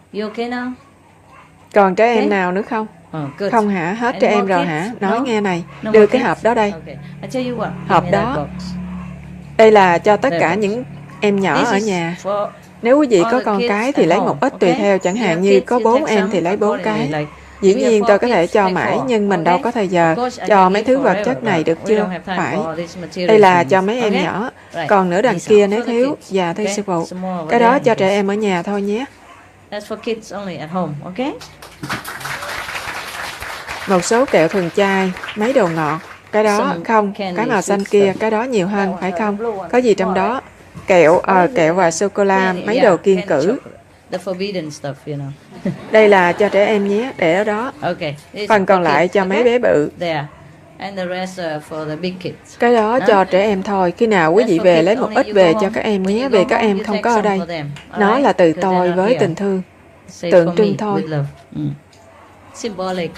Còn trẻ em nào nữa không? Không hả? Hết trẻ em rồi hả? Nói nghe này, đưa cái hộp đó đây. Hộp đó. Đây là cho tất cả những em nhỏ ở nhà. Nếu quý vị có con cái thì lấy một ít tùy theo, chẳng hạn như có 4 em thì lấy 4 cái. Dĩ nhiên tôi có thể cho mãi, nhưng mình đâu có thời giờ cho mấy thứ vật chất này được chưa? Phải. Đây là cho mấy em nhỏ. Còn nữa đằng kia nếu thiếu, dạ thưa sư phụ. Cái đó cho trẻ em ở nhà thôi nhé. Một số kẹo thường chai, mấy đồ ngọt. Cái đó không, cái màu xanh kia, cái đó nhiều hơn, phải không? Có gì trong đó? Kẹo và sô-cô-la, mấy đồ kiêng cữ. Đây là cho trẻ em nhé, để ở đó. Phần còn lại cho mấy bé bự. Cái đó cho trẻ em thôi. Khi nào quý vị về lấy một ít về cho các em nhé, vì các em không có ở đây. Nó là từ tôi với tình thương, tượng trưng thôi. Symbolic.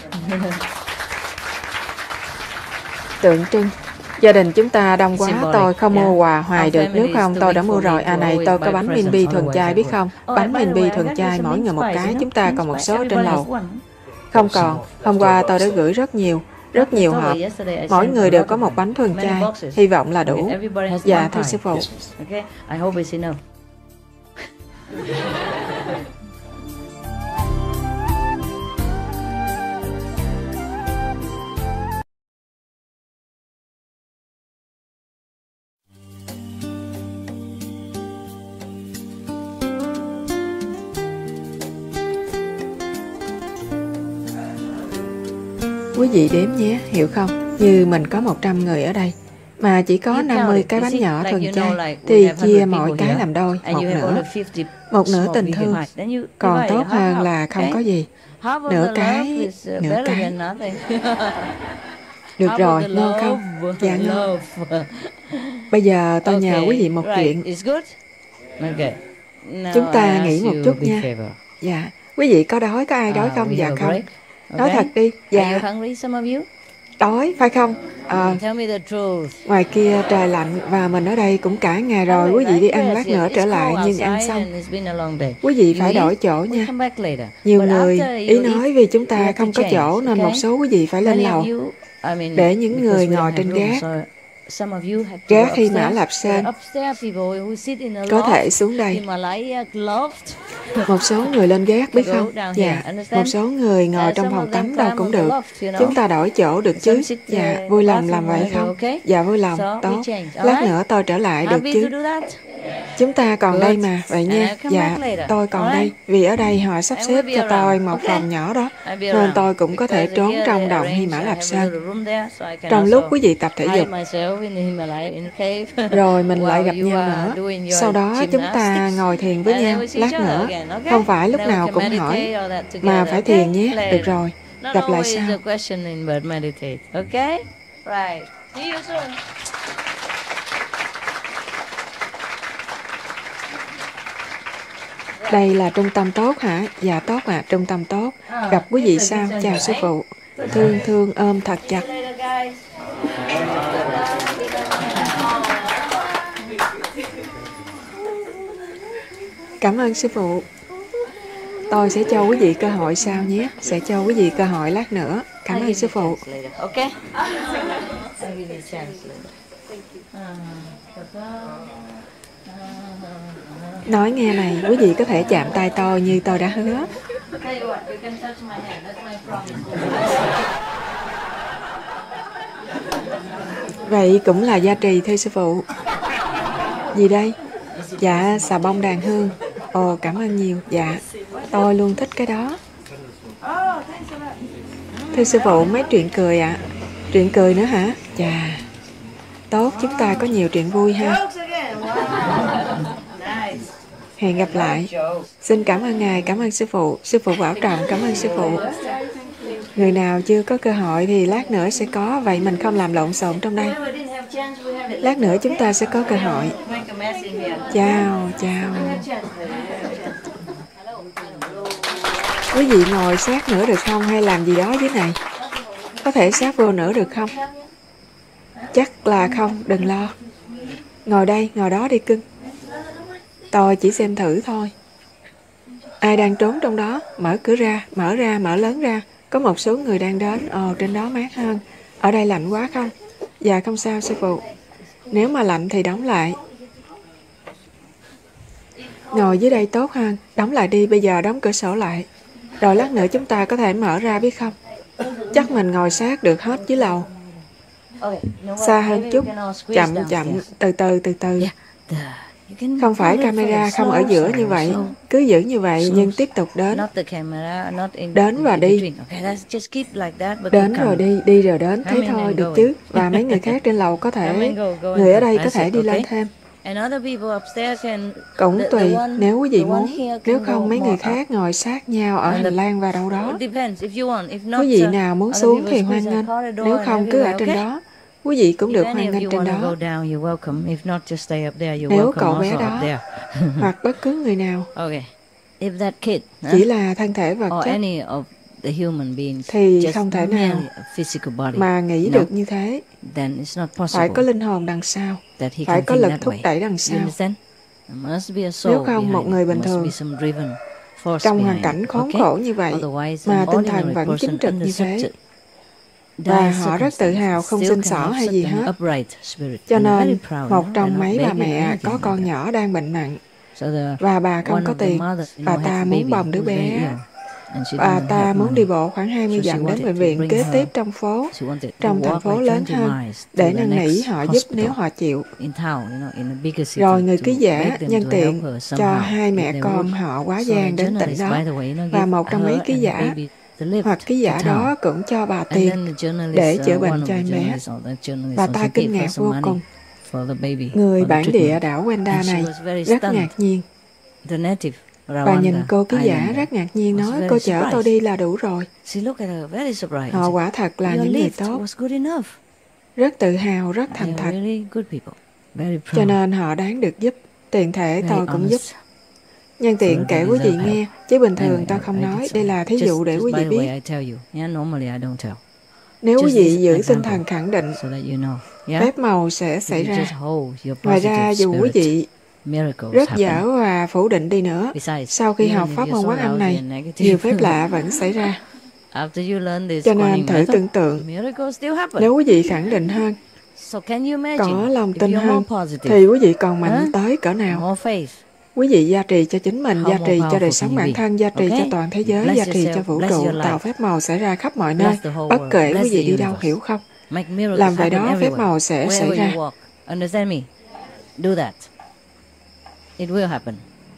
Tượng trưng. Gia đình chúng ta đông quá, tôi không mua quà hoài được, nếu không tôi đã mua rồi. À này, tôi có bánh Minby thuần chay biết không? Bánh Minby thuần chay mỗi người một cái, chúng ta còn một số trên lầu. Không còn, hôm qua tôi đã gửi rất nhiều hộp. Mỗi người đều có một bánh thuần chay, hy vọng là đủ. Dạ, thưa sư phụ. Quý vị đếm nhé, hiểu không? Như mình có 100 người ở đây, mà chỉ có 50 cái bánh nhỏ thuần chay, thì chia mỗi cái làm đôi, một nửa tình thương. Còn tốt hơn là không có gì. Nửa cái. Được rồi, ngon không? Dạ ngon. Bây giờ tôi nhờ quý vị một chuyện. Chúng ta nghỉ một chút nha. Dạ, quý vị có đói, có ai đói không? Dạ không. Nói thật đi. Dạ. Đói, phải không? Ngoài kia trời lạnh và mình ở đây cũng cả ngày rồi. Quý vị đi ăn lát nữa trở lại, nhưng ăn xong quý vị phải đổi chỗ nha. Nhiều người ý nói vì chúng ta không có chỗ nên một số quý vị phải lên lầu để những người ngồi trên gác khi Mã Lạp Sơn có thể xuống đây. Một số người lên gác biết không? Dạ. Một số người ngồi trong phòng tắm đâu cũng được. Chúng ta đổi chỗ được chứ? Dạ. Vui lòng làm vậy không? Dạ vui lòng. Tốt. Lát nữa tôi trở lại được chứ? Chúng ta còn đây mà. Vậy nha. Dạ. Tôi còn đây. Vì ở đây họ sắp xếp cho tôi một phòng nhỏ đó, nên tôi cũng có thể trốn trong động Hy Mã Lạp Sơn trong lúc quý vị tập thể dục. Rồi mình lại gặp nhau nữa. Sau đó chúng ta ngồi thiền với nhau lát nữa. Không phải lúc nào cũng hỏi, mà phải thiền nhé. Được rồi. Gặp lại sau. Đây là trung tâm tốt hả? Dạ tốt ạ, trung tâm tốt. Gặp quý vị sau. Chào sư phụ. Thương ôm thật chặt. Cảm ơn sư phụ. Tôi sẽ cho quý vị cơ hội sau nhé. Sẽ cho quý vị cơ hội lát nữa. Cảm ơn sư phụ. Nói nghe này, quý vị có thể chạm tay tôi như tôi đã hứa. Vậy cũng là gia trì thưa sư phụ. Gì đây? Dạ, xà bông đàn hương. Ồ, cảm ơn nhiều. Dạ, tôi luôn thích cái đó. Thưa sư phụ, mấy chuyện cười ạ. Chuyện cười nữa hả? Chà, tốt, chúng ta có nhiều chuyện vui ha. Hẹn gặp lại. Xin cảm ơn Ngài, cảm ơn sư phụ. Sư phụ bảo trọng, cảm ơn sư phụ. Người nào chưa có cơ hội thì lát nữa sẽ có, vậy mình không làm lộn xộn trong đây. Lát nữa chúng ta sẽ có cơ hội. Chào. Quý vị ngồi sát nữa được không, hay làm gì đó dưới này? Có thể sát vô nữa được không? Chắc là không, đừng lo. Ngồi đây, ngồi đó đi cưng. Tôi chỉ xem thử thôi. Ai đang trốn trong đó? Mở cửa ra, mở lớn ra. Có một số người đang đến. Ồ, trên đó mát hơn. Ở đây lạnh quá không? Dạ không sao sư phụ. Nếu mà lạnh thì đóng lại. Ngồi dưới đây tốt hơn. Đóng lại đi, bây giờ đóng cửa sổ lại. Rồi lát nữa chúng ta có thể mở ra biết không? Chắc mình ngồi sát được hết dưới lầu. Xa hơn chút. Chậm, từ từ. Không phải camera không ở giữa như vậy. Cứ giữ như vậy nhưng tiếp tục đến. Đến và đi. Đến rồi đi rồi đến. Thế thôi, được chứ. Và mấy người khác trên lầu có thể, người ở đây có thể đi lên thêm. Cũng tùy, nếu quý vị muốn. Nếu không, mấy người khác ngồi sát nhau ở hành lang và đâu đó. Quý vị nào muốn xuống thì hoan nghênh. Nếu không, cứ ở trên đó. Quý vị cũng được hoan nghênh trên đó. Nếu cậu bé đó hoặc bất cứ người nào chỉ là thân thể vật chất thì không thể nào mà nghĩ được như thế. Phải có linh hồn đằng sau, phải có lực thúc đẩy đằng sau. Nếu không, một người bình thường trong hoàn cảnh khốn khổ như vậy mà tinh thần vẫn chính trực như thế, và họ rất tự hào, không xin xỏ hay gì hết. Cho nên, một trong mấy bà mẹ có con nhỏ đang bệnh nặng, và bà không có tiền, bà ta muốn bồng đứa bé. Bà ta muốn đi bộ khoảng 20 dặm đến bệnh viện kế tiếp trong phố, trong thành phố lớn hơn, để năn nỉ họ giúp nếu họ chịu. Rồi người ký giả nhân tiện cho hai mẹ con họ quá giang đến tỉnh đó, và một trong mấy ký giả hoặc ký giả đó cũng cho bà tiền để chữa bệnh cho em bé. Bà ta kinh ngạc vô cùng. Người bản địa đảo Wenda này rất ngạc nhiên. Bà nhìn cô ký giả rất ngạc nhiên, nói cô chở tôi đi là đủ rồi. Họ quả thật là những người tốt, rất tự hào, rất thành thật. Cho nên họ đáng được giúp. Tiện thể tôi cũng giúp. Nhân tiện kể quý vị nghe, chứ bình thường tôi không nói. Đây là thí dụ để quý vị biết. Nếu quý vị giữ tinh thần khẳng định, phép màu sẽ xảy ra. Ngoài ra, dù quý vị rất dở và phủ định đi nữa, sau khi học pháp môn Quán Âm này, nhiều phép lạ vẫn xảy ra. Cho nên thử tưởng tượng, nếu quý vị khẳng định hơn, có lòng tin hơn, thì quý vị còn mạnh tới cỡ nào. Quý vị gia trì cho chính mình, gia trì cho đời sống bản thân, gia trì cho toàn thế giới, gia trì cho vũ trụ, tạo phép màu xảy ra khắp mọi nơi, bất kể quý vị đi đâu, hiểu không? Làm vậy đó, phép màu sẽ xảy ra. It will happen.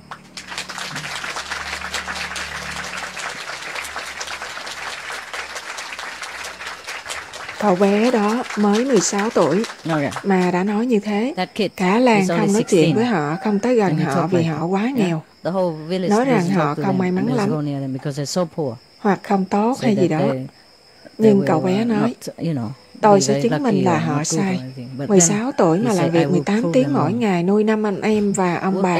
Cậu bé đó mới 16 tuổi mà đã nói như thế. Cả làng không nói chuyện với họ, không tới gần họ vì họ quá nghèo. Nói rằng họ không may mắn lắm, hoặc không tốt hay gì đó. Nhưng cậu bé nói, tôi sẽ chứng minh là họ sai. 16 tuổi mà làm việc 18 tiếng mỗi ngày nuôi 5 anh em và ông bà.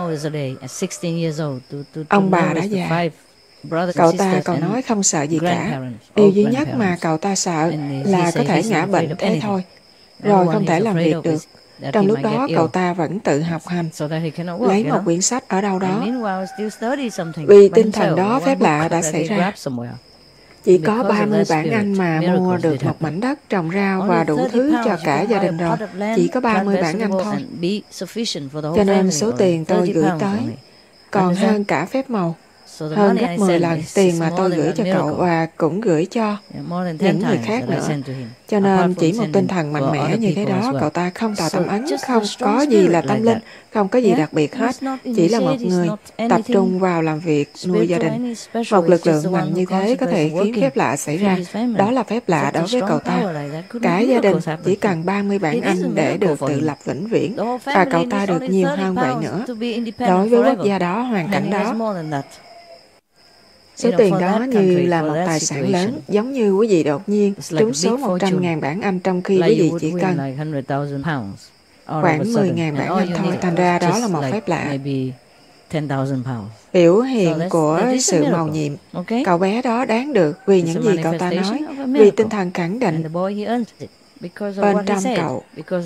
Ông bà đã già. Cậu ta còn nói không sợ gì cả. Điều duy nhất mà cậu ta sợ là có thể ngã bệnh thế thôi, rồi không thể làm việc được. Trong lúc đó cậu ta vẫn tự học hành, lấy một quyển sách ở đâu đó. Vì tinh thần đó, phép lạ đã xảy ra. Chỉ có 30 bảng Anh mà mua được một mảnh đất trồng rau và đủ thứ cho cả gia đình rồi. Chỉ có 30 bảng Anh thôi. Cho nên số tiền tôi gửi tới còn hơn cả phép màu. Hơn gấp 10 lần tiền mà tôi gửi cho cậu và cũng gửi cho những người khác nữa. Cho nên chỉ một tinh thần mạnh mẽ như thế đó, cậu ta không tạo tâm ấn, không có gì là tâm linh, không có gì đặc biệt hết. Chỉ là một người tập trung vào làm việc, nuôi gia đình. Một lực lượng mạnh như thế có thể khiến phép lạ xảy ra. Đó là phép lạ đối với cậu ta. Cả gia đình chỉ cần 30 bảng Anh để được tự lập vĩnh viễn, và cậu ta được nhiều hơn vậy nữa. Đối với quốc gia đó, hoàn cảnh đó, số tiền đó như là một tài sản lớn, giống như quý vị đột nhiên trúng số 100.000 bảng Anh trong khi quý vị chỉ cần khoảng 10.000 bảng Anh thôi. Thành ra đó là một phép lạ. Biểu hiện của sự mầu nhiệm. Cậu bé đó đáng được vì những gì cậu ta nói, vì tinh thần khẳng định bên trong cậu,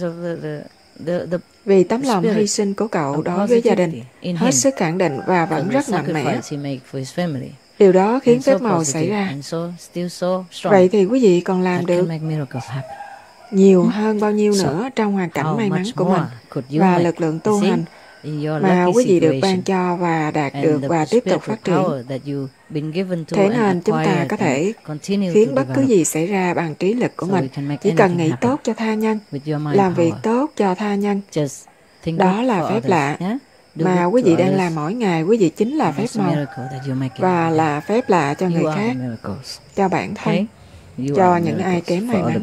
vì tấm lòng hy sinh của cậu đối với gia đình, hết sức khẳng định và vẫn rất mạnh mẽ. Điều đó khiến phép màu xảy ra. Vậy thì quý vị còn làm được nhiều hơn bao nhiêu nữa trong hoàn cảnh may mắn của mình và lực lượng tu hành mà quý vị được ban cho và đạt được và tiếp tục phát triển. Thế nên chúng ta có thể khiến bất cứ gì xảy ra bằng trí lực của mình. Chỉ cần nghĩ tốt cho tha nhân, làm việc tốt cho tha nhân. Đó là phép lạ mà quý vị đang làm mỗi ngày. Quý vị chính là phép màu và là phép lạ cho người khác, cho bản thân, cho những ai kém may mắn.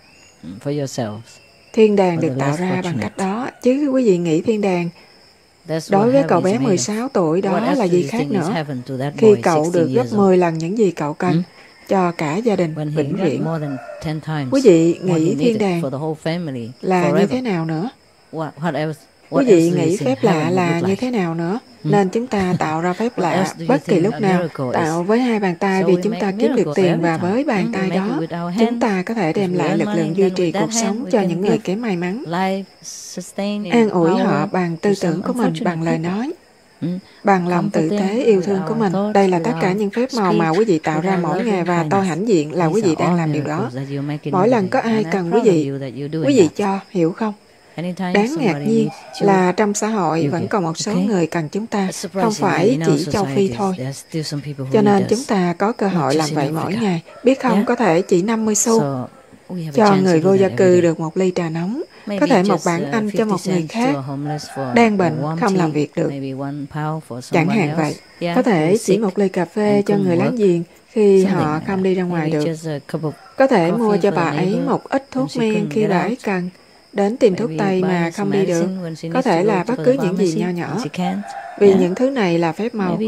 Thiên đàng được tạo ra bằng cách đó, chứ quý vị nghĩ thiên đàng đối với cậu bé 16 tuổi đó là gì khác nữa, khi cậu được gấp 10 lần những gì cậu cần cho cả gia đình vĩnh viễn. Quý vị nghĩ thiên đàng là như thế nào nữa? Quý vị nghĩ phép lạ là như thế nào nữa? Nên chúng ta tạo ra phép lạ bất kỳ lúc nào, tạo với 2 bàn tay vì chúng ta kiếm được tiền, và với bàn tay đó, chúng ta có thể đem lại lực lượng duy trì cuộc sống cho những người kém may mắn. An ủi họ bằng tư tưởng của mình, bằng lời nói, bằng lòng tử tế yêu thương của mình. Đây là tất cả những phép màu mà quý vị tạo ra mỗi ngày, và tôi hãnh diện là quý vị đang làm điều đó. Mỗi lần có ai cần quý vị cho, hiểu không? Đáng ngạc nhiên là trong xã hội vẫn còn một số người cần chúng ta, không phải chỉ châu Phi thôi. Cho nên chúng ta có cơ hội làm vậy mỗi ngày. Biết không, có thể chỉ 50 xu cho người vô gia cư được một ly trà nóng, có thể một bảng Anh cho một người khác đang bệnh không làm việc được, chẳng hạn vậy. Có thể chỉ một ly cà phê cho người láng giềng khi họ không đi ra ngoài được. Có thể mua cho bà ấy một ít thuốc men khi bà ấy cần, đến tìm thuốc tây mà không đi được. Có thể là bất cứ những gì nho nhỏ, vì những thứ này là phép màu.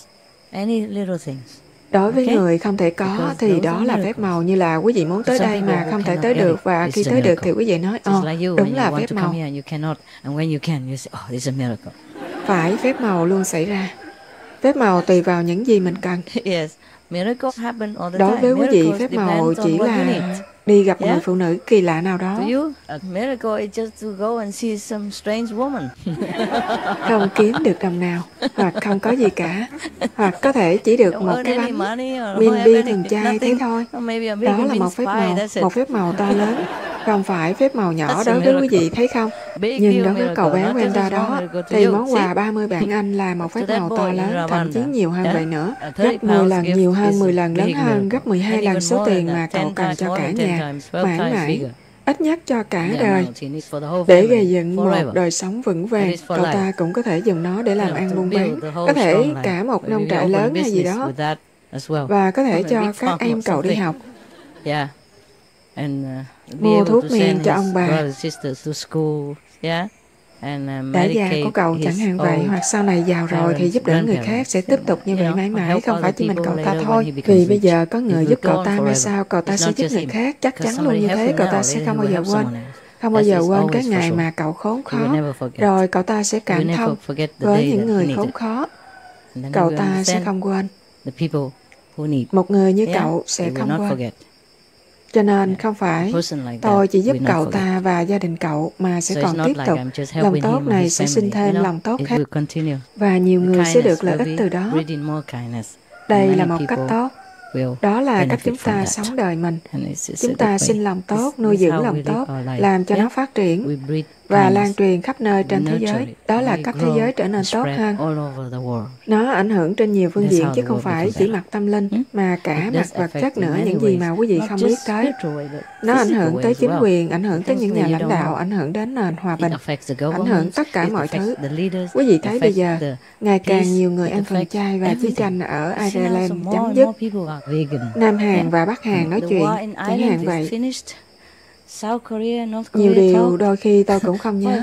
Đối với người không thể có thì đó là phép màu, như là quý vị muốn tới đây mà không thể tới được, và khi tới được thì quý vị nói, đúng là phép màu. Phải, phép màu luôn xảy ra. Phép màu tùy vào những gì mình cần. Đối với quý vị, phép màu chỉ là đi gặp người phụ nữ kỳ lạ nào đó. Không kiếm được đồng nào, hoặc không có gì cả, hoặc có thể chỉ được một cái bánh bimbi thường chai, thế thôi. Đó là một phép màu to lớn, không phải phép màu nhỏ đối với quý vị, thấy không? Nhưng đối với cậu bé Wenda đó, thì món quà 30 bảng Anh là một phép màu to lớn, thậm chí nhiều hơn vậy nữa. Gấp 10 lần, nhiều hơn 10 lần, lớn hơn gấp 12 lần số tiền mà cậu cần cho cả nhà, mãi mãi, ít nhất cho cả đời. Để gây dựng một đời sống vững vàng, cậu ta cũng có thể dùng nó để làm ăn buôn bán, có thể cả một nông trại lớn hay gì đó, và có thể cho các em cậu đi học, mua thuốc men cho ông bà, đã già của cậu chẳng hạn vậy, hoặc sau này giàu rồi thì giúp đỡ người khác, sẽ tiếp tục như vậy mãi mãi, không phải chỉ mình cậu ta thôi. Vì bây giờ có người giúp cậu ta, mai sau cậu ta sẽ giúp người khác, chắc chắn luôn như thế. Cậu ta sẽ không bao giờ quên cái ngày mà cậu khốn khó, rồi cậu ta sẽ cảm thông với những người khốn khó. Cậu ta sẽ không quên. Một người như cậu sẽ không quên. Cho nên không phải tôi chỉ giúp cậu ta và gia đình cậu, mà sẽ còn tiếp tục. Lòng tốt này sẽ sinh thêm lòng tốt khác, và nhiều người sẽ được lợi ích từ đó. Đây là một cách tốt. Đó là cách chúng ta sống đời mình. Chúng ta sinh lòng tốt, nuôi dưỡng lòng tốt, làm cho nó phát triển và lan truyền khắp nơi trên thế giới. Đó là cách thế giới trở nên tốt hơn. Nó ảnh hưởng trên nhiều phương diện, chứ không phải chỉ mặt tâm linh, mà cả mặt vật chất nữa, những gì mà quý vị không biết tới. Nó ảnh hưởng tới chính quyền, ảnh hưởng tới những nhà lãnh đạo, ảnh hưởng đến nền hòa bình, ảnh hưởng tất cả mọi thứ. Quý vị thấy bây giờ, ngày càng nhiều người ăn phần chay, và chiến tranh ở Ireland chấm dứt. Nam Hàn và Bắc Hàn nói chuyện, chẳng hạn vậy. Nhiều điều đôi khi tôi cũng không nhớ.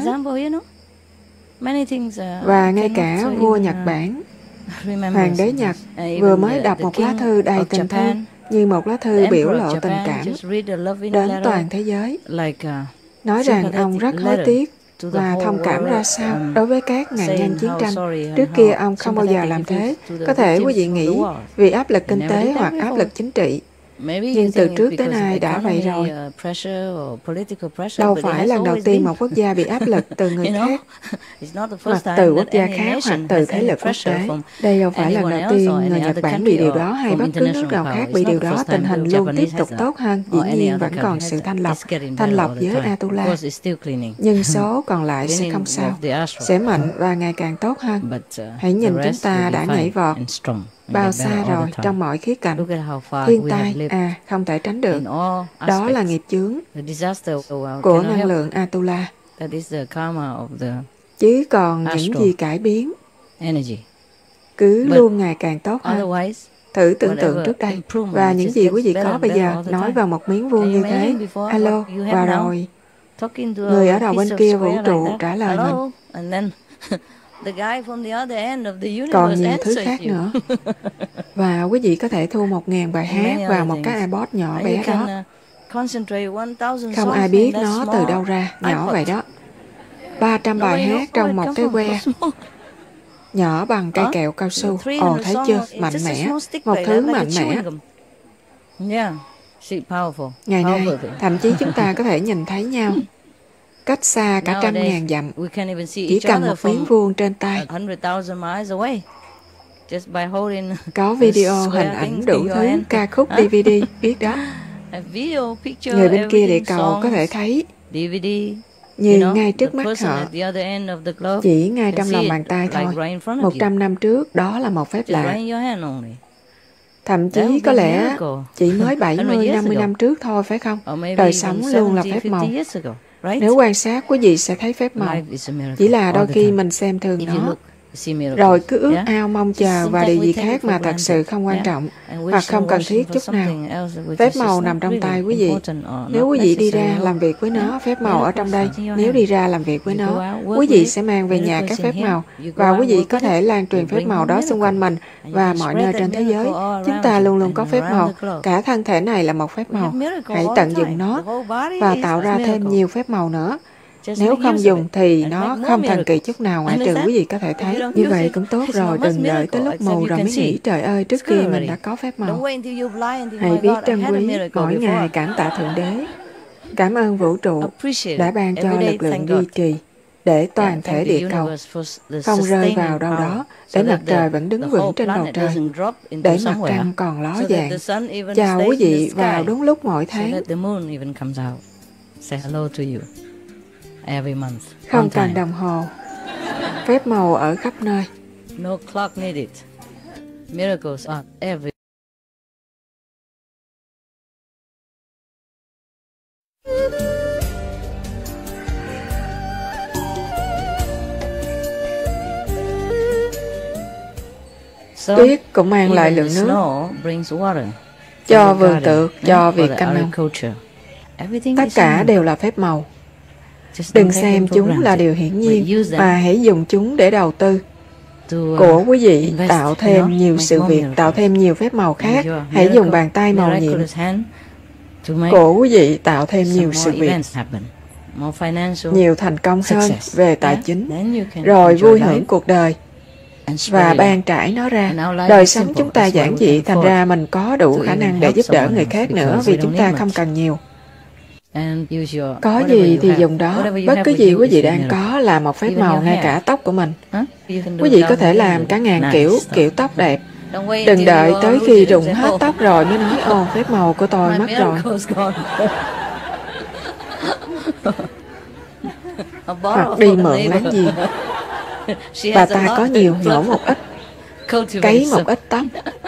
Và ngay cả vua Nhật Bản, Hoàng đế Nhật, vừa mới đọc một lá thư đầy tình thương, như một lá thư biểu lộ tình cảm đến toàn thế giới, nói rằng ông rất hối tiếc và thông cảm ra sao đối với các nạn nhân chiến tranh. Trước kia ông không bao giờ làm thế. Có thể quý vị nghĩ vì áp lực kinh tế hoặc áp lực chính trị, nhưng từ trước tới nay đã vậy rồi. Đâu phải lần đầu tiên một quốc gia bị áp lực từ người khác, hoặc từ quốc gia khác, hoặc từ thế lực quốc tế. Đây đâu phải lần đầu tiên người Nhật Bản bị điều đó, hay bất cứ nước nào khác bị điều đó. Tình hình luôn tiếp tục tốt hơn. Dĩ nhiên vẫn còn sự thanh lọc với Atula, nhưng số còn lại sẽ không sao, sẽ mạnh và ngày càng tốt hơn. Hãy nhìn chúng ta đã nhảy vọt bao xa rồi trong mọi khía cạnh. Thiên tai, không thể tránh được. Đó là nghiệp chướng của năng lượng Atula. Chứ còn những gì cải biến cứ luôn ngày càng tốt hơn. Thử tưởng tượng trước đây, và những gì quý vị có bây giờ, nói vào một miếng vuông như thế. Alo, và rồi người ở đầu bên kia vũ trụ trả lời mình. Còn nhiều thứ khác nữa. Và quý vị có thể thu 1.000 bài hát vào một cái iPod nhỏ bé đó. Không ai biết nó từ đâu ra, nhỏ vậy đó. 300 bài hát trong một cái que nhỏ bằng cây kẹo cao su. Ồ, thấy chưa? Mạnh mẽ. Một thứ mạnh mẽ. Ngày nay, thậm chí chúng ta có thể nhìn thấy nhau cách xa cả 100.000 dặm, chỉ cầm một miếng vuông trên tay. Có video, hình ảnh đủ thứ, ca khúc, DVD, biết đó. Người bên kia địa cầu có thể thấy như ngay trước mắt họ, chỉ ngay trong lòng bàn tay thôi. 100 năm trước, đó là một phép lạ. Thậm chí có lẽ chỉ mới 70-50 năm trước thôi, phải không? Đời sống luôn là phép màu. Nếu quan sát, quý vị sẽ thấy phép màu. Chỉ là đôi khi mình xem thường nó, rồi cứ ước ao mong chờ và điều gì khác mà thật sự không quan trọng hoặc không cần thiết chút nào. Phép màu nằm trong tay quý vị. Nếu quý vị đi ra làm việc với nó, phép màu ở trong đây. Nếu đi ra làm việc với nó, quý vị sẽ mang về nhà các phép màu và quý vị có thể lan truyền phép màu đó xung quanh mình và mọi nơi trên thế giới. Chúng ta luôn luôn có phép màu. Cả thân thể này là một phép màu. Hãy tận dụng nó và tạo ra thêm nhiều phép màu nữa. Nếu không dùng thì nó không thần kỳ chút nào, ngoại trừ quý vị có thể thấy. Như vậy cũng tốt rồi, đừng đợi tới lúc mù rồi mới nghĩ trời ơi, trước kia mình đã có phép màu. Hãy biết trân quý mỗi ngày, cảm tạ Thượng Đế. Cảm ơn vũ trụ đã ban cho lực lượng duy trì để toàn thể địa cầu không rơi vào đâu đó, để mặt trời vẫn đứng vững trên bầu trời, để mặt trăng còn ló dạng. Chào quý vị vào đúng lúc mỗi tháng. Không cần đồng hồ. Phép màu ở khắp nơi. No clock needed. Miracles are every. Tuyết cũng mang lại lượng nước cho vườn tược, cho việc canh nông. Tất cả đều là phép màu. Đừng xem chúng là điều hiển nhiên, mà hãy dùng chúng để đầu tư của quý vị, tạo thêm nhiều sự việc, tạo thêm nhiều phép màu khác. Hãy dùng bàn tay màu nhiệm của quý vị tạo thêm nhiều sự việc, nhiều thành công hơn về tài chính, rồi vui hưởng cuộc đời và ban trải nó ra. Đời sống chúng ta giản dị, thành ra mình có đủ khả năng để giúp đỡ người khác nữa, vì chúng ta không cần nhiều. Có gì thì dùng đó. Bất cứ gì quý vị đang có là một phép màu, ngay cả tóc của mình. Quý vị có thể làm cả ngàn kiểu tóc đẹp. Đừng đợi tới khi rụng hết tóc rồi mới nói ồ, phép màu của tôi mất rồi. Hoặc đi mượn láng giềng. Bà ta có nhiều, nhổ một ít, cấy một ít tóc.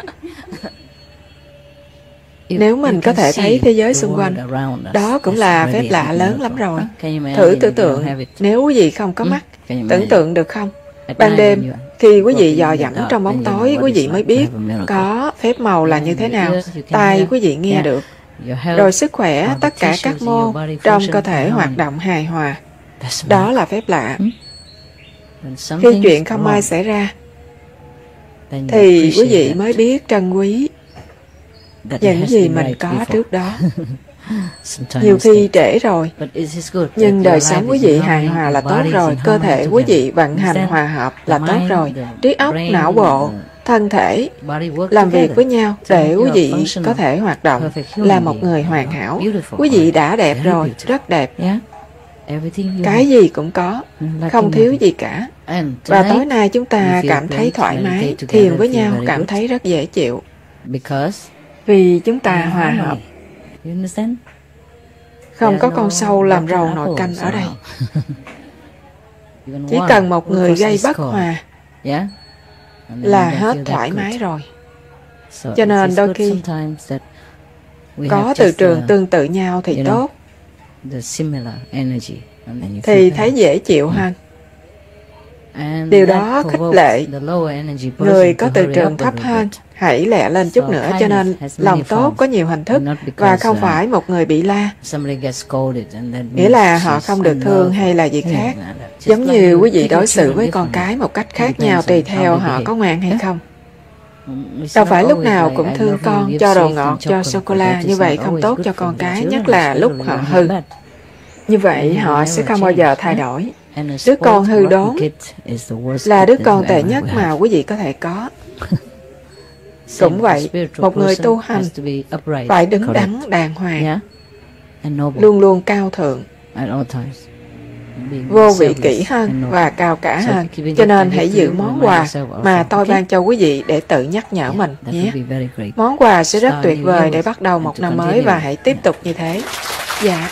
Nếu mình có thể thấy thế giới xung quanh, đó cũng là phép lạ lớn lắm rồi. Thử tưởng tượng, nếu quý vị không có mắt, tưởng tượng được không? Ban đêm, khi quý vị dò dẫm trong bóng tối, quý vị mới biết có phép màu là như thế nào. Tai quý vị nghe được. Rồi sức khỏe, tất cả các mô trong cơ thể hoạt động hài hòa. Đó là phép lạ. Khi chuyện không may xảy ra, thì quý vị mới biết trân quý những gì mình có trước đó. Nhiều khi trễ rồi, nhưng đời sống quý vị hài hòa là tốt rồi. Cơ thể quý vị vận hành hòa hợp là tốt rồi. Trí óc, não bộ, thân thể làm việc với nhau để quý vị có thể hoạt động là một người hoàn hảo. Quý vị đã đẹp rồi, rất đẹp. Cái gì cũng có, không thiếu gì cả. Và tối nay chúng ta cảm thấy thoải mái, thiền với nhau cảm thấy rất dễ chịu. Vì chúng ta hòa hợp. Không có con sâu làm rầu nồi canh ở đây. Chỉ cần một người gây bất hòa là hết thoải mái rồi. Cho nên đôi khi có từ trường tương tự nhau thì tốt, thì thấy dễ chịu hơn. Điều đó khích lệ người có từ trường thấp hơn hãy lẹ lên chút nữa. Cho nên lòng tốt có nhiều hình thức và không phải một người bị la nghĩa là họ không được thương hay là gì khác. Giống như quý vị đối xử với con cái một cách khác nhau tùy theo họ có ngoan hay không. Đâu phải lúc nào cũng thương con, cho đồ ngọt, cho sô-cô-la. Như vậy không tốt cho con cái, nhất là lúc họ hư. Như vậy họ sẽ không bao giờ thay đổi. Đứa con hư đốn là đứa con tệ nhất mà quý vị có thể có. Cũng vậy, một người tu hành phải đứng đắn đàng hoàng, luôn luôn cao thượng, vô vị kỷ hơn và cao cả hơn. Cho nên hãy giữ món quà mà tôi ban cho quý vị để tự nhắc nhở mình nhé. Món quà sẽ rất tuyệt vời để bắt đầu một năm mới và hãy tiếp tục như thế. Dạ.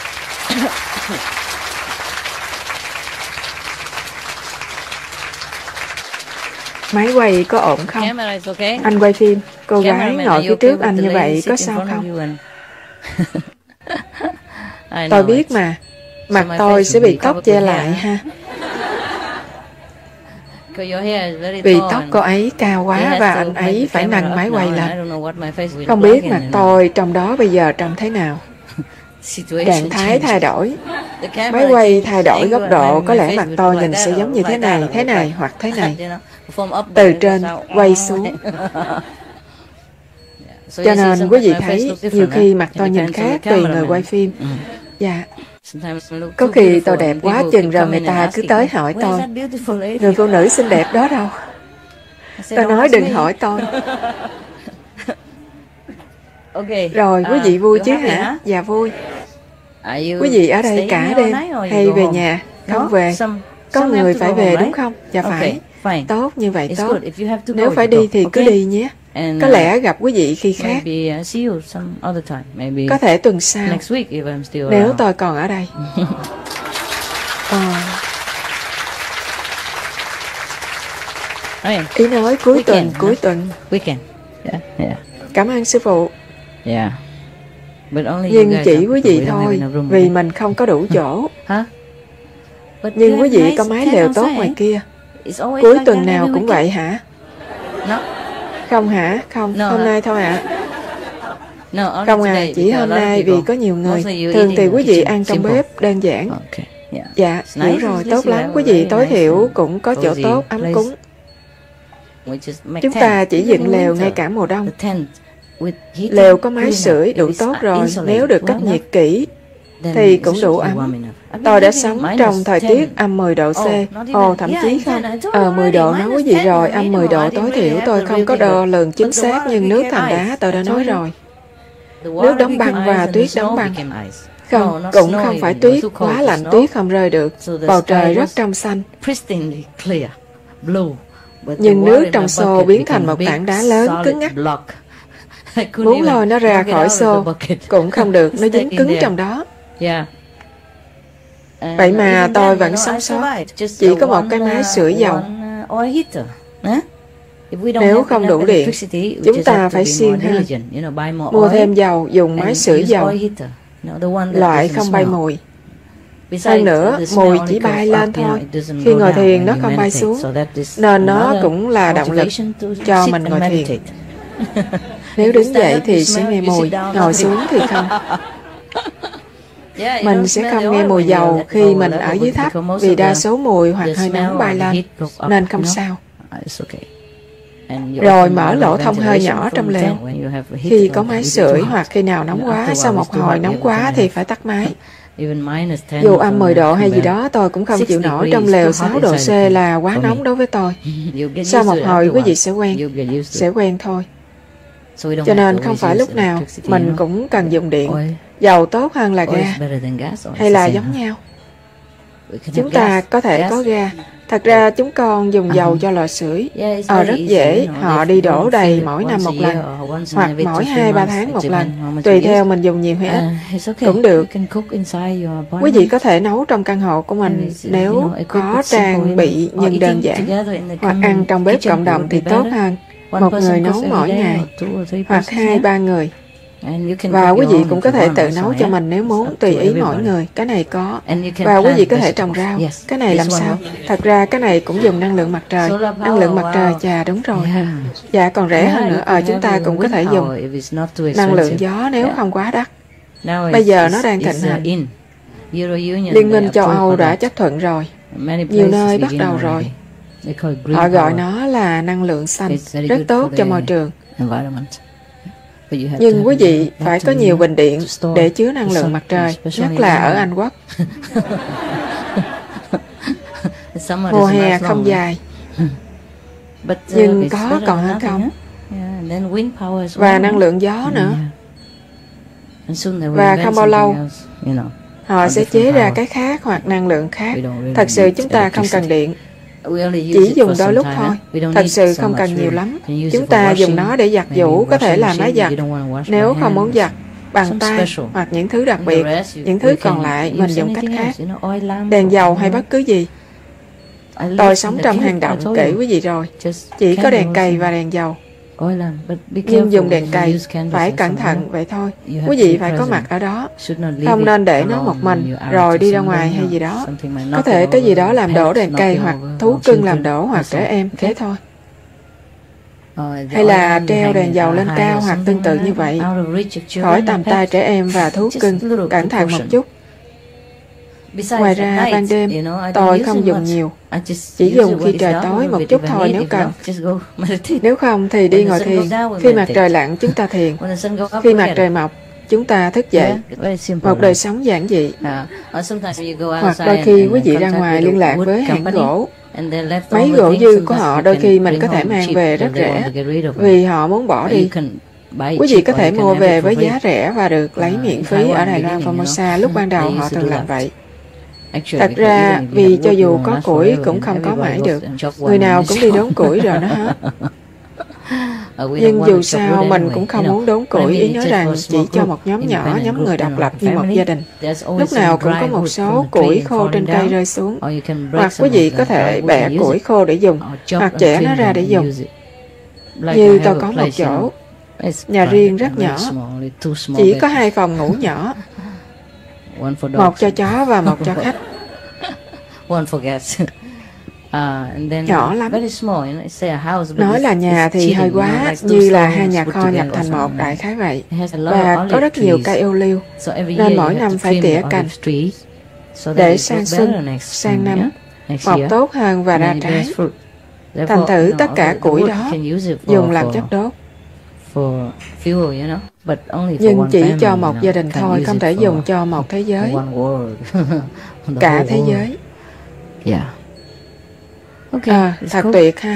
Máy quay có ổn không? Anh quay phim, cô gái ngồi phía trước anh như vậy có sao không? Tôi biết mà, mặt tôi sẽ bị tóc che lại ha. Vì tóc cô ấy cao quá và anh ấy phải nâng máy quay lên. Không biết mặt tôi trong đó bây giờ trông thế nào. Trạng thái thay đổi. Máy quay thay đổi góc độ, có lẽ mặt tôi nhìn sẽ giống như thế này hoặc thế này. Từ trên quay xuống. Cho nên quý vị thấy nhiều khi mặt tôi nhìn khác tùy người quay phim. Dạ. Có khi tôi đẹp quá chừng rồi người ta cứ tới hỏi tôi, người phụ nữ xinh đẹp đó đâu? Tôi nói đừng hỏi tôi. Rồi quý vị vui chứ hả? Dạ vui. Quý vị ở đây cả đêm hay về nhà? Không về. Có người phải về đúng không? Dạ phải. Tốt, như vậy tốt. Nếu phải đi thì cứ đi nhé. Có lẽ gặp quý vị khi khác. Có thể tuần sau, nếu tôi còn ở đây. Ý nói cuối tuần. Cảm ơn sư phụ. Nhưng chỉ quý vị thôi, vì mình không có đủ chỗ. Nhưng quý vị có mái lều tốt ngoài kia. Cuối tuần nào cũng vậy hả? Không hả? Không, hôm nay thôi ạ. Không à, chỉ hôm nay vì có nhiều người. Thường thì quý vị ăn trong bếp đơn giản. Dạ, hiểu rồi, tốt lắm. Quý vị tối thiểu cũng có chỗ tốt, ấm cúng. Chúng ta chỉ dựng lều ngay cả mùa đông. Lều có máy sưởi đủ tốt rồi. Nếu được cách nhiệt kỹ thì cũng đủ ấm. Tôi đã sống trong thời tiết âm 10 độ C. Thậm chí không. 10 độ nói quý vị rồi, âm 10 độ tối thiểu tôi không có đo lường chính xác, nhưng nước thành đá tôi đã nói rồi. Nước đóng băng và tuyết đóng băng. Không, cũng không phải tuyết, quá lạnh tuyết không rơi được. Bầu trời rất trong xanh. Nhưng nước trong xô biến thành một tảng đá lớn cứng ngắc. Muốn lôi nó ra khỏi xô cũng không được, nó dính cứng trong đó. Vậy mà tôi vẫn sống sót. Chỉ có một cái máy sưởi dầu. Nếu không đủ điện, chúng ta phải siêng hơn. Mua thêm dầu, dùng máy sưởi dầu, loại không bay mùi. Hơn nữa, mùi chỉ bay lên thôi. Khi ngồi thiền nó không bay xuống, nên nó cũng là động lực cho mình ngồi thiền. Nếu đứng dậy thì sẽ nghe mùi, ngồi xuống thì không. Mình sẽ không nghe mùi dầu khi mình ở dưới thấp, vì đa số mùi hoặc hơi nóng bay lên, nên không sao. Rồi mở lỗ thông hơi nhỏ trong lều. Khi có máy sưởi hoặc khi nào nóng quá, sau một hồi nóng quá thì phải tắt máy. Dù âm 10 độ hay gì đó tôi cũng không chịu nổi. Trong lều 6 độ C là quá nóng đối với tôi. Sau một hồi quý vị sẽ quen thôi. Cho nên không phải lúc nào mình cũng cần dùng điện. Dầu tốt hơn là ga, hay là giống nhau? Chúng ta có thể có ga. Thật ra chúng con dùng dầu cho lò sưởi. Rất dễ, họ đi đổ đầy mỗi năm một lần, hoặc mỗi 2-3 tháng một lần, tùy theo mình dùng nhiều hay ít. Cũng được. Quý vị có thể nấu trong căn hộ của mình nếu có trang bị nhưng đơn giản, hoặc ăn trong bếp cộng đồng thì tốt hơn. Một người nấu mỗi ngày, hoặc 2-3 người. Và quý vị cũng có thể tự nấu cho mình nếu muốn, tùy ý mỗi người. Cái này có. Và quý vị có thể trồng rau. Cái này làm sao? Thật ra cái này cũng dùng năng lượng mặt trời. Năng lượng mặt trời, chà đúng rồi. Dạ còn rẻ hơn nữa. Chúng ta cũng có thể dùng năng lượng gió nếu không quá đắt. Bây giờ nó đang thịnh hành. Liên minh châu Âu đã chấp thuận rồi. Nhiều nơi bắt đầu rồi. Họ gọi nó là năng lượng xanh, rất tốt cho môi trường. Nhưng quý vị phải có nhiều bình điện để chứa năng lượng mặt trời, nhất là ở Anh Quốc. Mùa hè không dài, nhưng có còn hơn không. Và năng lượng gió nữa. Và không bao lâu họ sẽ chế ra cái khác hoặc năng lượng khác. Thật sự chúng ta không cần điện, chỉ dùng đôi lúc thôi. Thật sự không cần nhiều lắm. Chúng ta dùng nó để giặt giũ, có thể làm máy giặt. Nếu không muốn giặt bằng tay hoặc những thứ đặc biệt, những thứ còn lại mình dùng cách khác. Đèn dầu hay bất cứ gì. Tôi sống trong hang động kể quý vị rồi. Chỉ có đèn cầy và đèn dầu. Nhưng dùng đèn cầy phải cẩn thận vậy thôi. Quý vị phải có mặt ở đó. Không nên để nó một mình rồi đi ra ngoài hay gì đó. Có thể cái gì đó làm đổ đèn cầy hoặc thú cưng làm đổ hoặc trẻ em, thế thôi. Hay là treo đèn dầu lên cao hoặc tương tự như vậy, khỏi tầm tay trẻ em và thú cưng. Cẩn thận một chút. Ngoài ra ban đêm tôi không dùng nhiều, chỉ dùng khi trời tối một chút thôi nếu cần. Nếu không thì đi ngồi thiền. Khi mặt trời lặn chúng ta thiền, khi mặt trời mọc chúng ta thức dậy. Một đời sống giản dị. Hoặc đôi khi quý vị ra ngoài liên lạc với hãng gỗ. Mấy gỗ dư của họ đôi khi mình có thể mang về rất rẻ vì họ muốn bỏ đi. Quý vị có thể mua về với giá rẻ và được lấy miễn phí ở Đài Loan, Formosa. Lúc ban đầu họ thường làm vậy. Thật ra vì cho dù có củi cũng không có mãi được. Người nào cũng đi đốn củi rồi nó hết. Nhưng dù sao mình cũng không muốn đốn củi. Ý nói rằng chỉ cho một nhóm nhỏ, nhóm người độc lập như một gia đình. Lúc nào cũng có một số củi khô trên cây rơi xuống. Hoặc quý vị có thể bẻ củi khô để dùng, hoặc chẻ nó ra để dùng. Như tôi có một chỗ, nhà riêng rất nhỏ, chỉ có 2 phòng ngủ nhỏ, một cho chó và một cho khách. Nhỏ lắm. Nói là nhà thì hơi quá, như là 2 nhà kho nhập thành một, đại khái vậy. Và có rất nhiều cây ô liu, nên mỗi năm phải tỉa cành để sang xuân, sang năm mọc tốt hơn và ra trái. Thành thử tất cả củi đó dùng làm chất đốt. Nhưng chỉ cho một gia đình thôi, không thể dùng cho một thế giới. Cả thế giới. Thật tuyệt ha.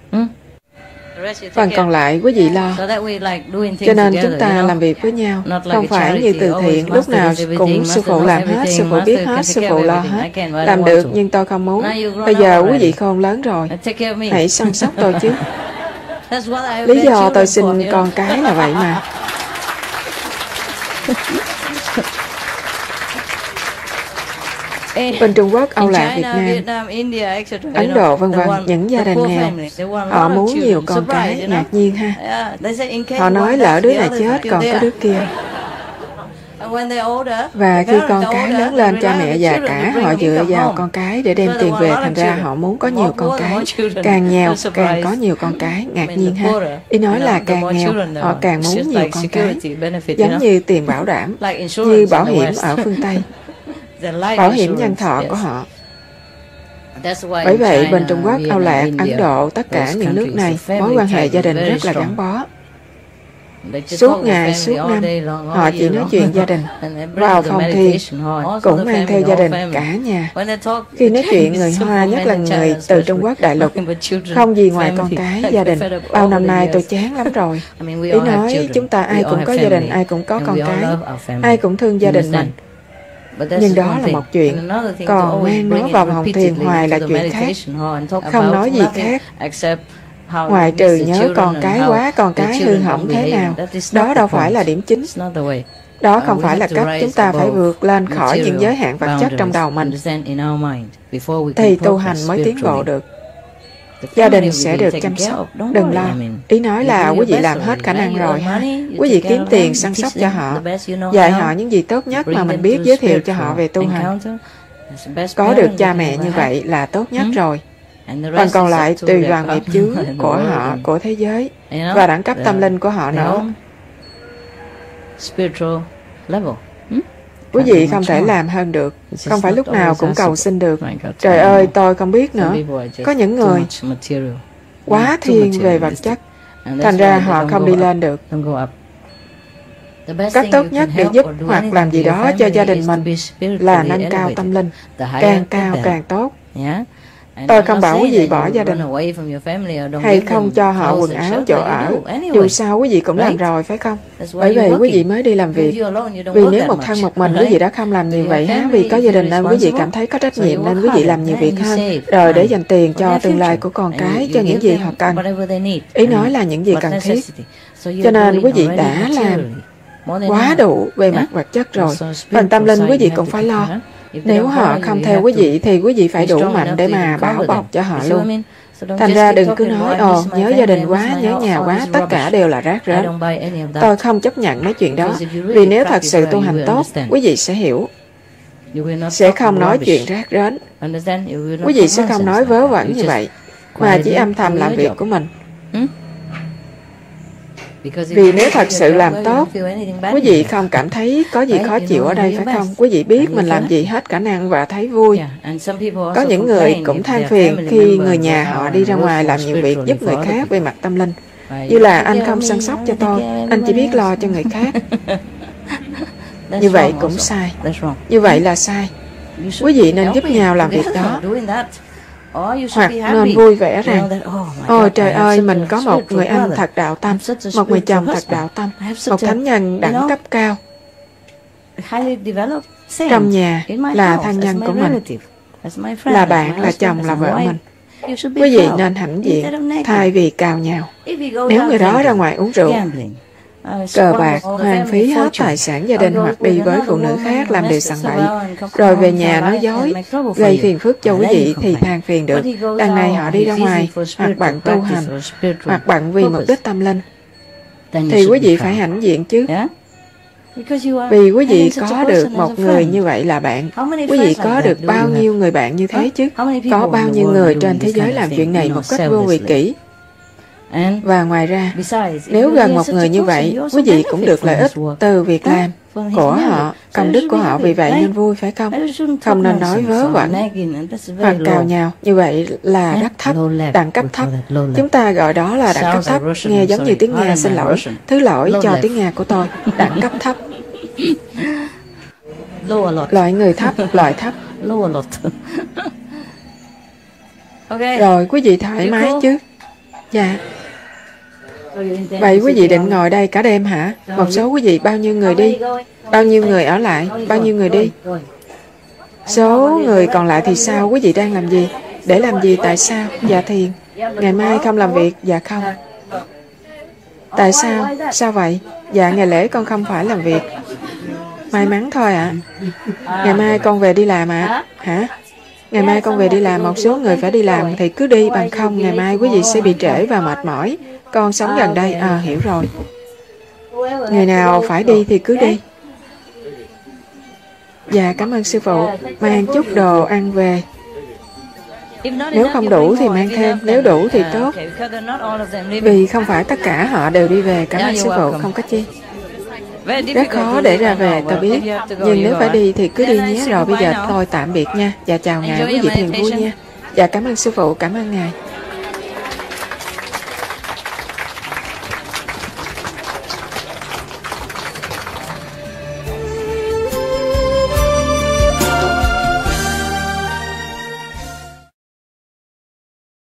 Phần còn lại quý vị lo. Cho nên chúng ta làm việc với nhau, không phải như từ thiện, lúc nào cũng sư phụ làm hết, sư phụ biết hết, sư phụ lo hết. Làm được nhưng tôi không muốn. Bây giờ quý vị khôn lớn rồi, hãy săn sóc tôi chứ. Lý do tôi sinh con cái là vậy mà. Bên Trung Quốc, Âu Lạc, Việt Nam, Ấn Độ vân vân, những gia đình nghèo, họ muốn nhiều con cái, ngạc nhiên ha. Họ nói lỡ đứa này chết còn có đứa kia. Và khi con cái lớn lên, cha mẹ già cả, họ dựa vào con cái để đem tiền về, thành ra họ muốn có nhiều con cái. Càng nghèo càng có nhiều con cái, ngạc nhiên ha. Ý nói là càng nghèo họ càng muốn nhiều con cái, giống như tiền bảo đảm, như bảo hiểm ở phương Tây, bảo hiểm nhân thọ của họ. Bởi vậy bên Trung Quốc, Âu Lạc, Ấn Độ, tất cả những nước này, mối quan hệ gia đình rất là gắn bó. Suốt ngày, suốt năm, họ chỉ nói chuyện gia đình. Vào phòng thiền, cũng mang theo gia đình, cả nhà. Khi nói chuyện, người Hoa, nhất là người từ Trung Quốc đại lục, không gì ngoài con cái, gia đình. Bao năm nay tôi chán lắm rồi. Ý nói, chúng ta ai cũng có gia đình, ai cũng có con cái, ai cũng thương gia đình mình. Nhưng đó là một chuyện, còn mang nó vào phòng thiền hoài là chuyện khác. Không nói gì khác, ngoại trừ nhớ con cái quá, con cái hư hỏng thế nào. Đó đâu phải là điểm chính. Đó không phải là cách chúng ta phải vượt lên khỏi những giới hạn vật chất trong đầu mình, thì tu hành mới tiến bộ được. Gia đình sẽ được chăm sóc, đừng lo. Ý nói là quý vị làm hết khả năng rồi ha. Quý vị kiếm tiền săn sóc cho họ, dạy họ những gì tốt nhất mà mình biết, giới thiệu cho họ về tu hành. Có được cha mẹ như vậy là tốt nhất rồi. Phần còn lại tùy vào nghiệp chướng của họ, của thế giới và đẳng cấp tâm linh của họ nữa. Quý vị không thể làm hơn được. Không phải lúc nào cũng cầu xin được. Trời ơi, tôi không biết nữa. Có những người quá thiên về vật chất, thành ra họ không đi lên được. Cách tốt nhất để giúp hoặc làm gì đó cho gia đình mình là nâng cao tâm linh. Càng cao càng tốt. Tôi không bảo quý vị bỏ gia đình hay không cho họ quần áo, chỗ ở. Dù sao quý vị cũng làm rồi, phải không? Bởi vậy quý vị mới đi làm việc. Vì nếu một thân một mình quý vị đã không làm nhiều vậy hả? Vì có gia đình nên quý vị cảm thấy có trách nhiệm nên quý vị làm nhiều việc hơn. Rồi để dành tiền cho tương lai của con cái, cho những gì họ cần. Ý nói là những gì cần thiết. Cho nên quý vị đã làm quá đủ về mặt vật chất rồi. Phần tâm linh quý vị cũng phải lo. Nếu họ không theo quý vị thì quý vị phải đủ mạnh để mà bảo bọc cho họ luôn. Thành ra đừng cứ nói, nhớ gia đình quá, nhớ nhà quá, tất cả đều là rác rến. Tôi không chấp nhận mấy chuyện đó. Vì nếu thật sự tu hành tốt, quý vị sẽ hiểu. Sẽ không nói chuyện rác rến. Quý vị sẽ không nói vớ vẩn như vậy, mà chỉ âm thầm làm việc của mình. Vì nếu thật sự làm tốt, quý vị không cảm thấy có gì khó chịu ở đây, phải không? Quý vị biết mình làm gì hết khả năng và thấy vui. Có những người cũng than phiền khi người nhà họ đi ra ngoài làm nhiều việc giúp người khác về mặt tâm linh. Như là anh không săn sóc cho tôi, anh chỉ biết lo cho người khác. Như vậy cũng sai. Như vậy là sai. Quý vị nên giúp nhau làm việc đó. Hoặc nên vui vẻ rằng, ôi trời ơi, mình có một người anh thật đạo tâm, một người chồng thật đạo tâm, một thánh nhân đẳng cấp cao. Trong nhà là thân nhân của mình, là bạn, là chồng, là vợ mình. Quý vị nên hãnh diện thay vì cào nhào. Nếu người đó ra ngoài uống rượu, cờ bạc, hoang phí hết tài sản gia đình hoặc đi với phụ nữ khác làm điều sằng bậy, rồi về nhà nói dối, gây phiền phức cho quý vị thì than phiền được. Đằng này họ đi ra ngoài, hoặc bận tu hành, hoặc bận vì mục đích tâm linh, thì quý vị phải hãnh diện chứ. Vì quý vị có được một người như vậy là bạn. Quý vị có được bao nhiêu người bạn như thế chứ? Có bao nhiêu người trên thế giới làm chuyện này một cách vô vị kỷ? Và ngoài ra, nếu gần một người như vậy, quý vị cũng được lợi ích từ việc làm của họ, công đức của họ, vì vậy nên vui, phải không? Không nên nói vớ vẩn hoặc cào nhào, như vậy là đẳng thấp, đẳng cấp thấp. Chúng ta gọi đó là đẳng cấp thấp, nghe giống như tiếng Nga, xin lỗi, thứ lỗi cho tiếng Nga của tôi, đẳng cấp thấp. Loại người thấp, loại thấp. Rồi, quý vị thoải mái chứ? Dạ. Vậy quý vị định ngồi đây cả đêm hả? Một số quý vị bao nhiêu người đi? Bao nhiêu người ở lại? Bao nhiêu người đi? Số người còn lại thì sao? Quý vị đang làm gì? Để làm gì? Tại sao? Dạ thiền. Ngày mai không làm việc? Dạ không. Tại sao? Sao vậy? Dạ ngày lễ con không phải làm việc. May mắn thôi ạ. Ngày mai con về đi làm ạ. Hả? Ngày mai con về đi làm, một số người phải đi làm thì cứ đi, bằng không ngày mai quý vị sẽ bị trễ và mệt mỏi. Con sống gần đây, hiểu rồi. Người nào phải đi thì cứ đi. Dạ cảm ơn sư phụ, mang chút đồ ăn về. Nếu không đủ thì mang thêm, nếu đủ thì tốt. Vì không phải tất cả họ đều đi về, cảm ơn sư phụ, không có chi. Rất khó để ra về, tôi biết. Nhưng nếu phải đi thì cứ đi nhé. Rồi bây giờ thôi tạm biệt nha. Dạ chào ngài, quý vị thiền vui nha. Dạ cảm ơn sư phụ, cảm ơn ngài.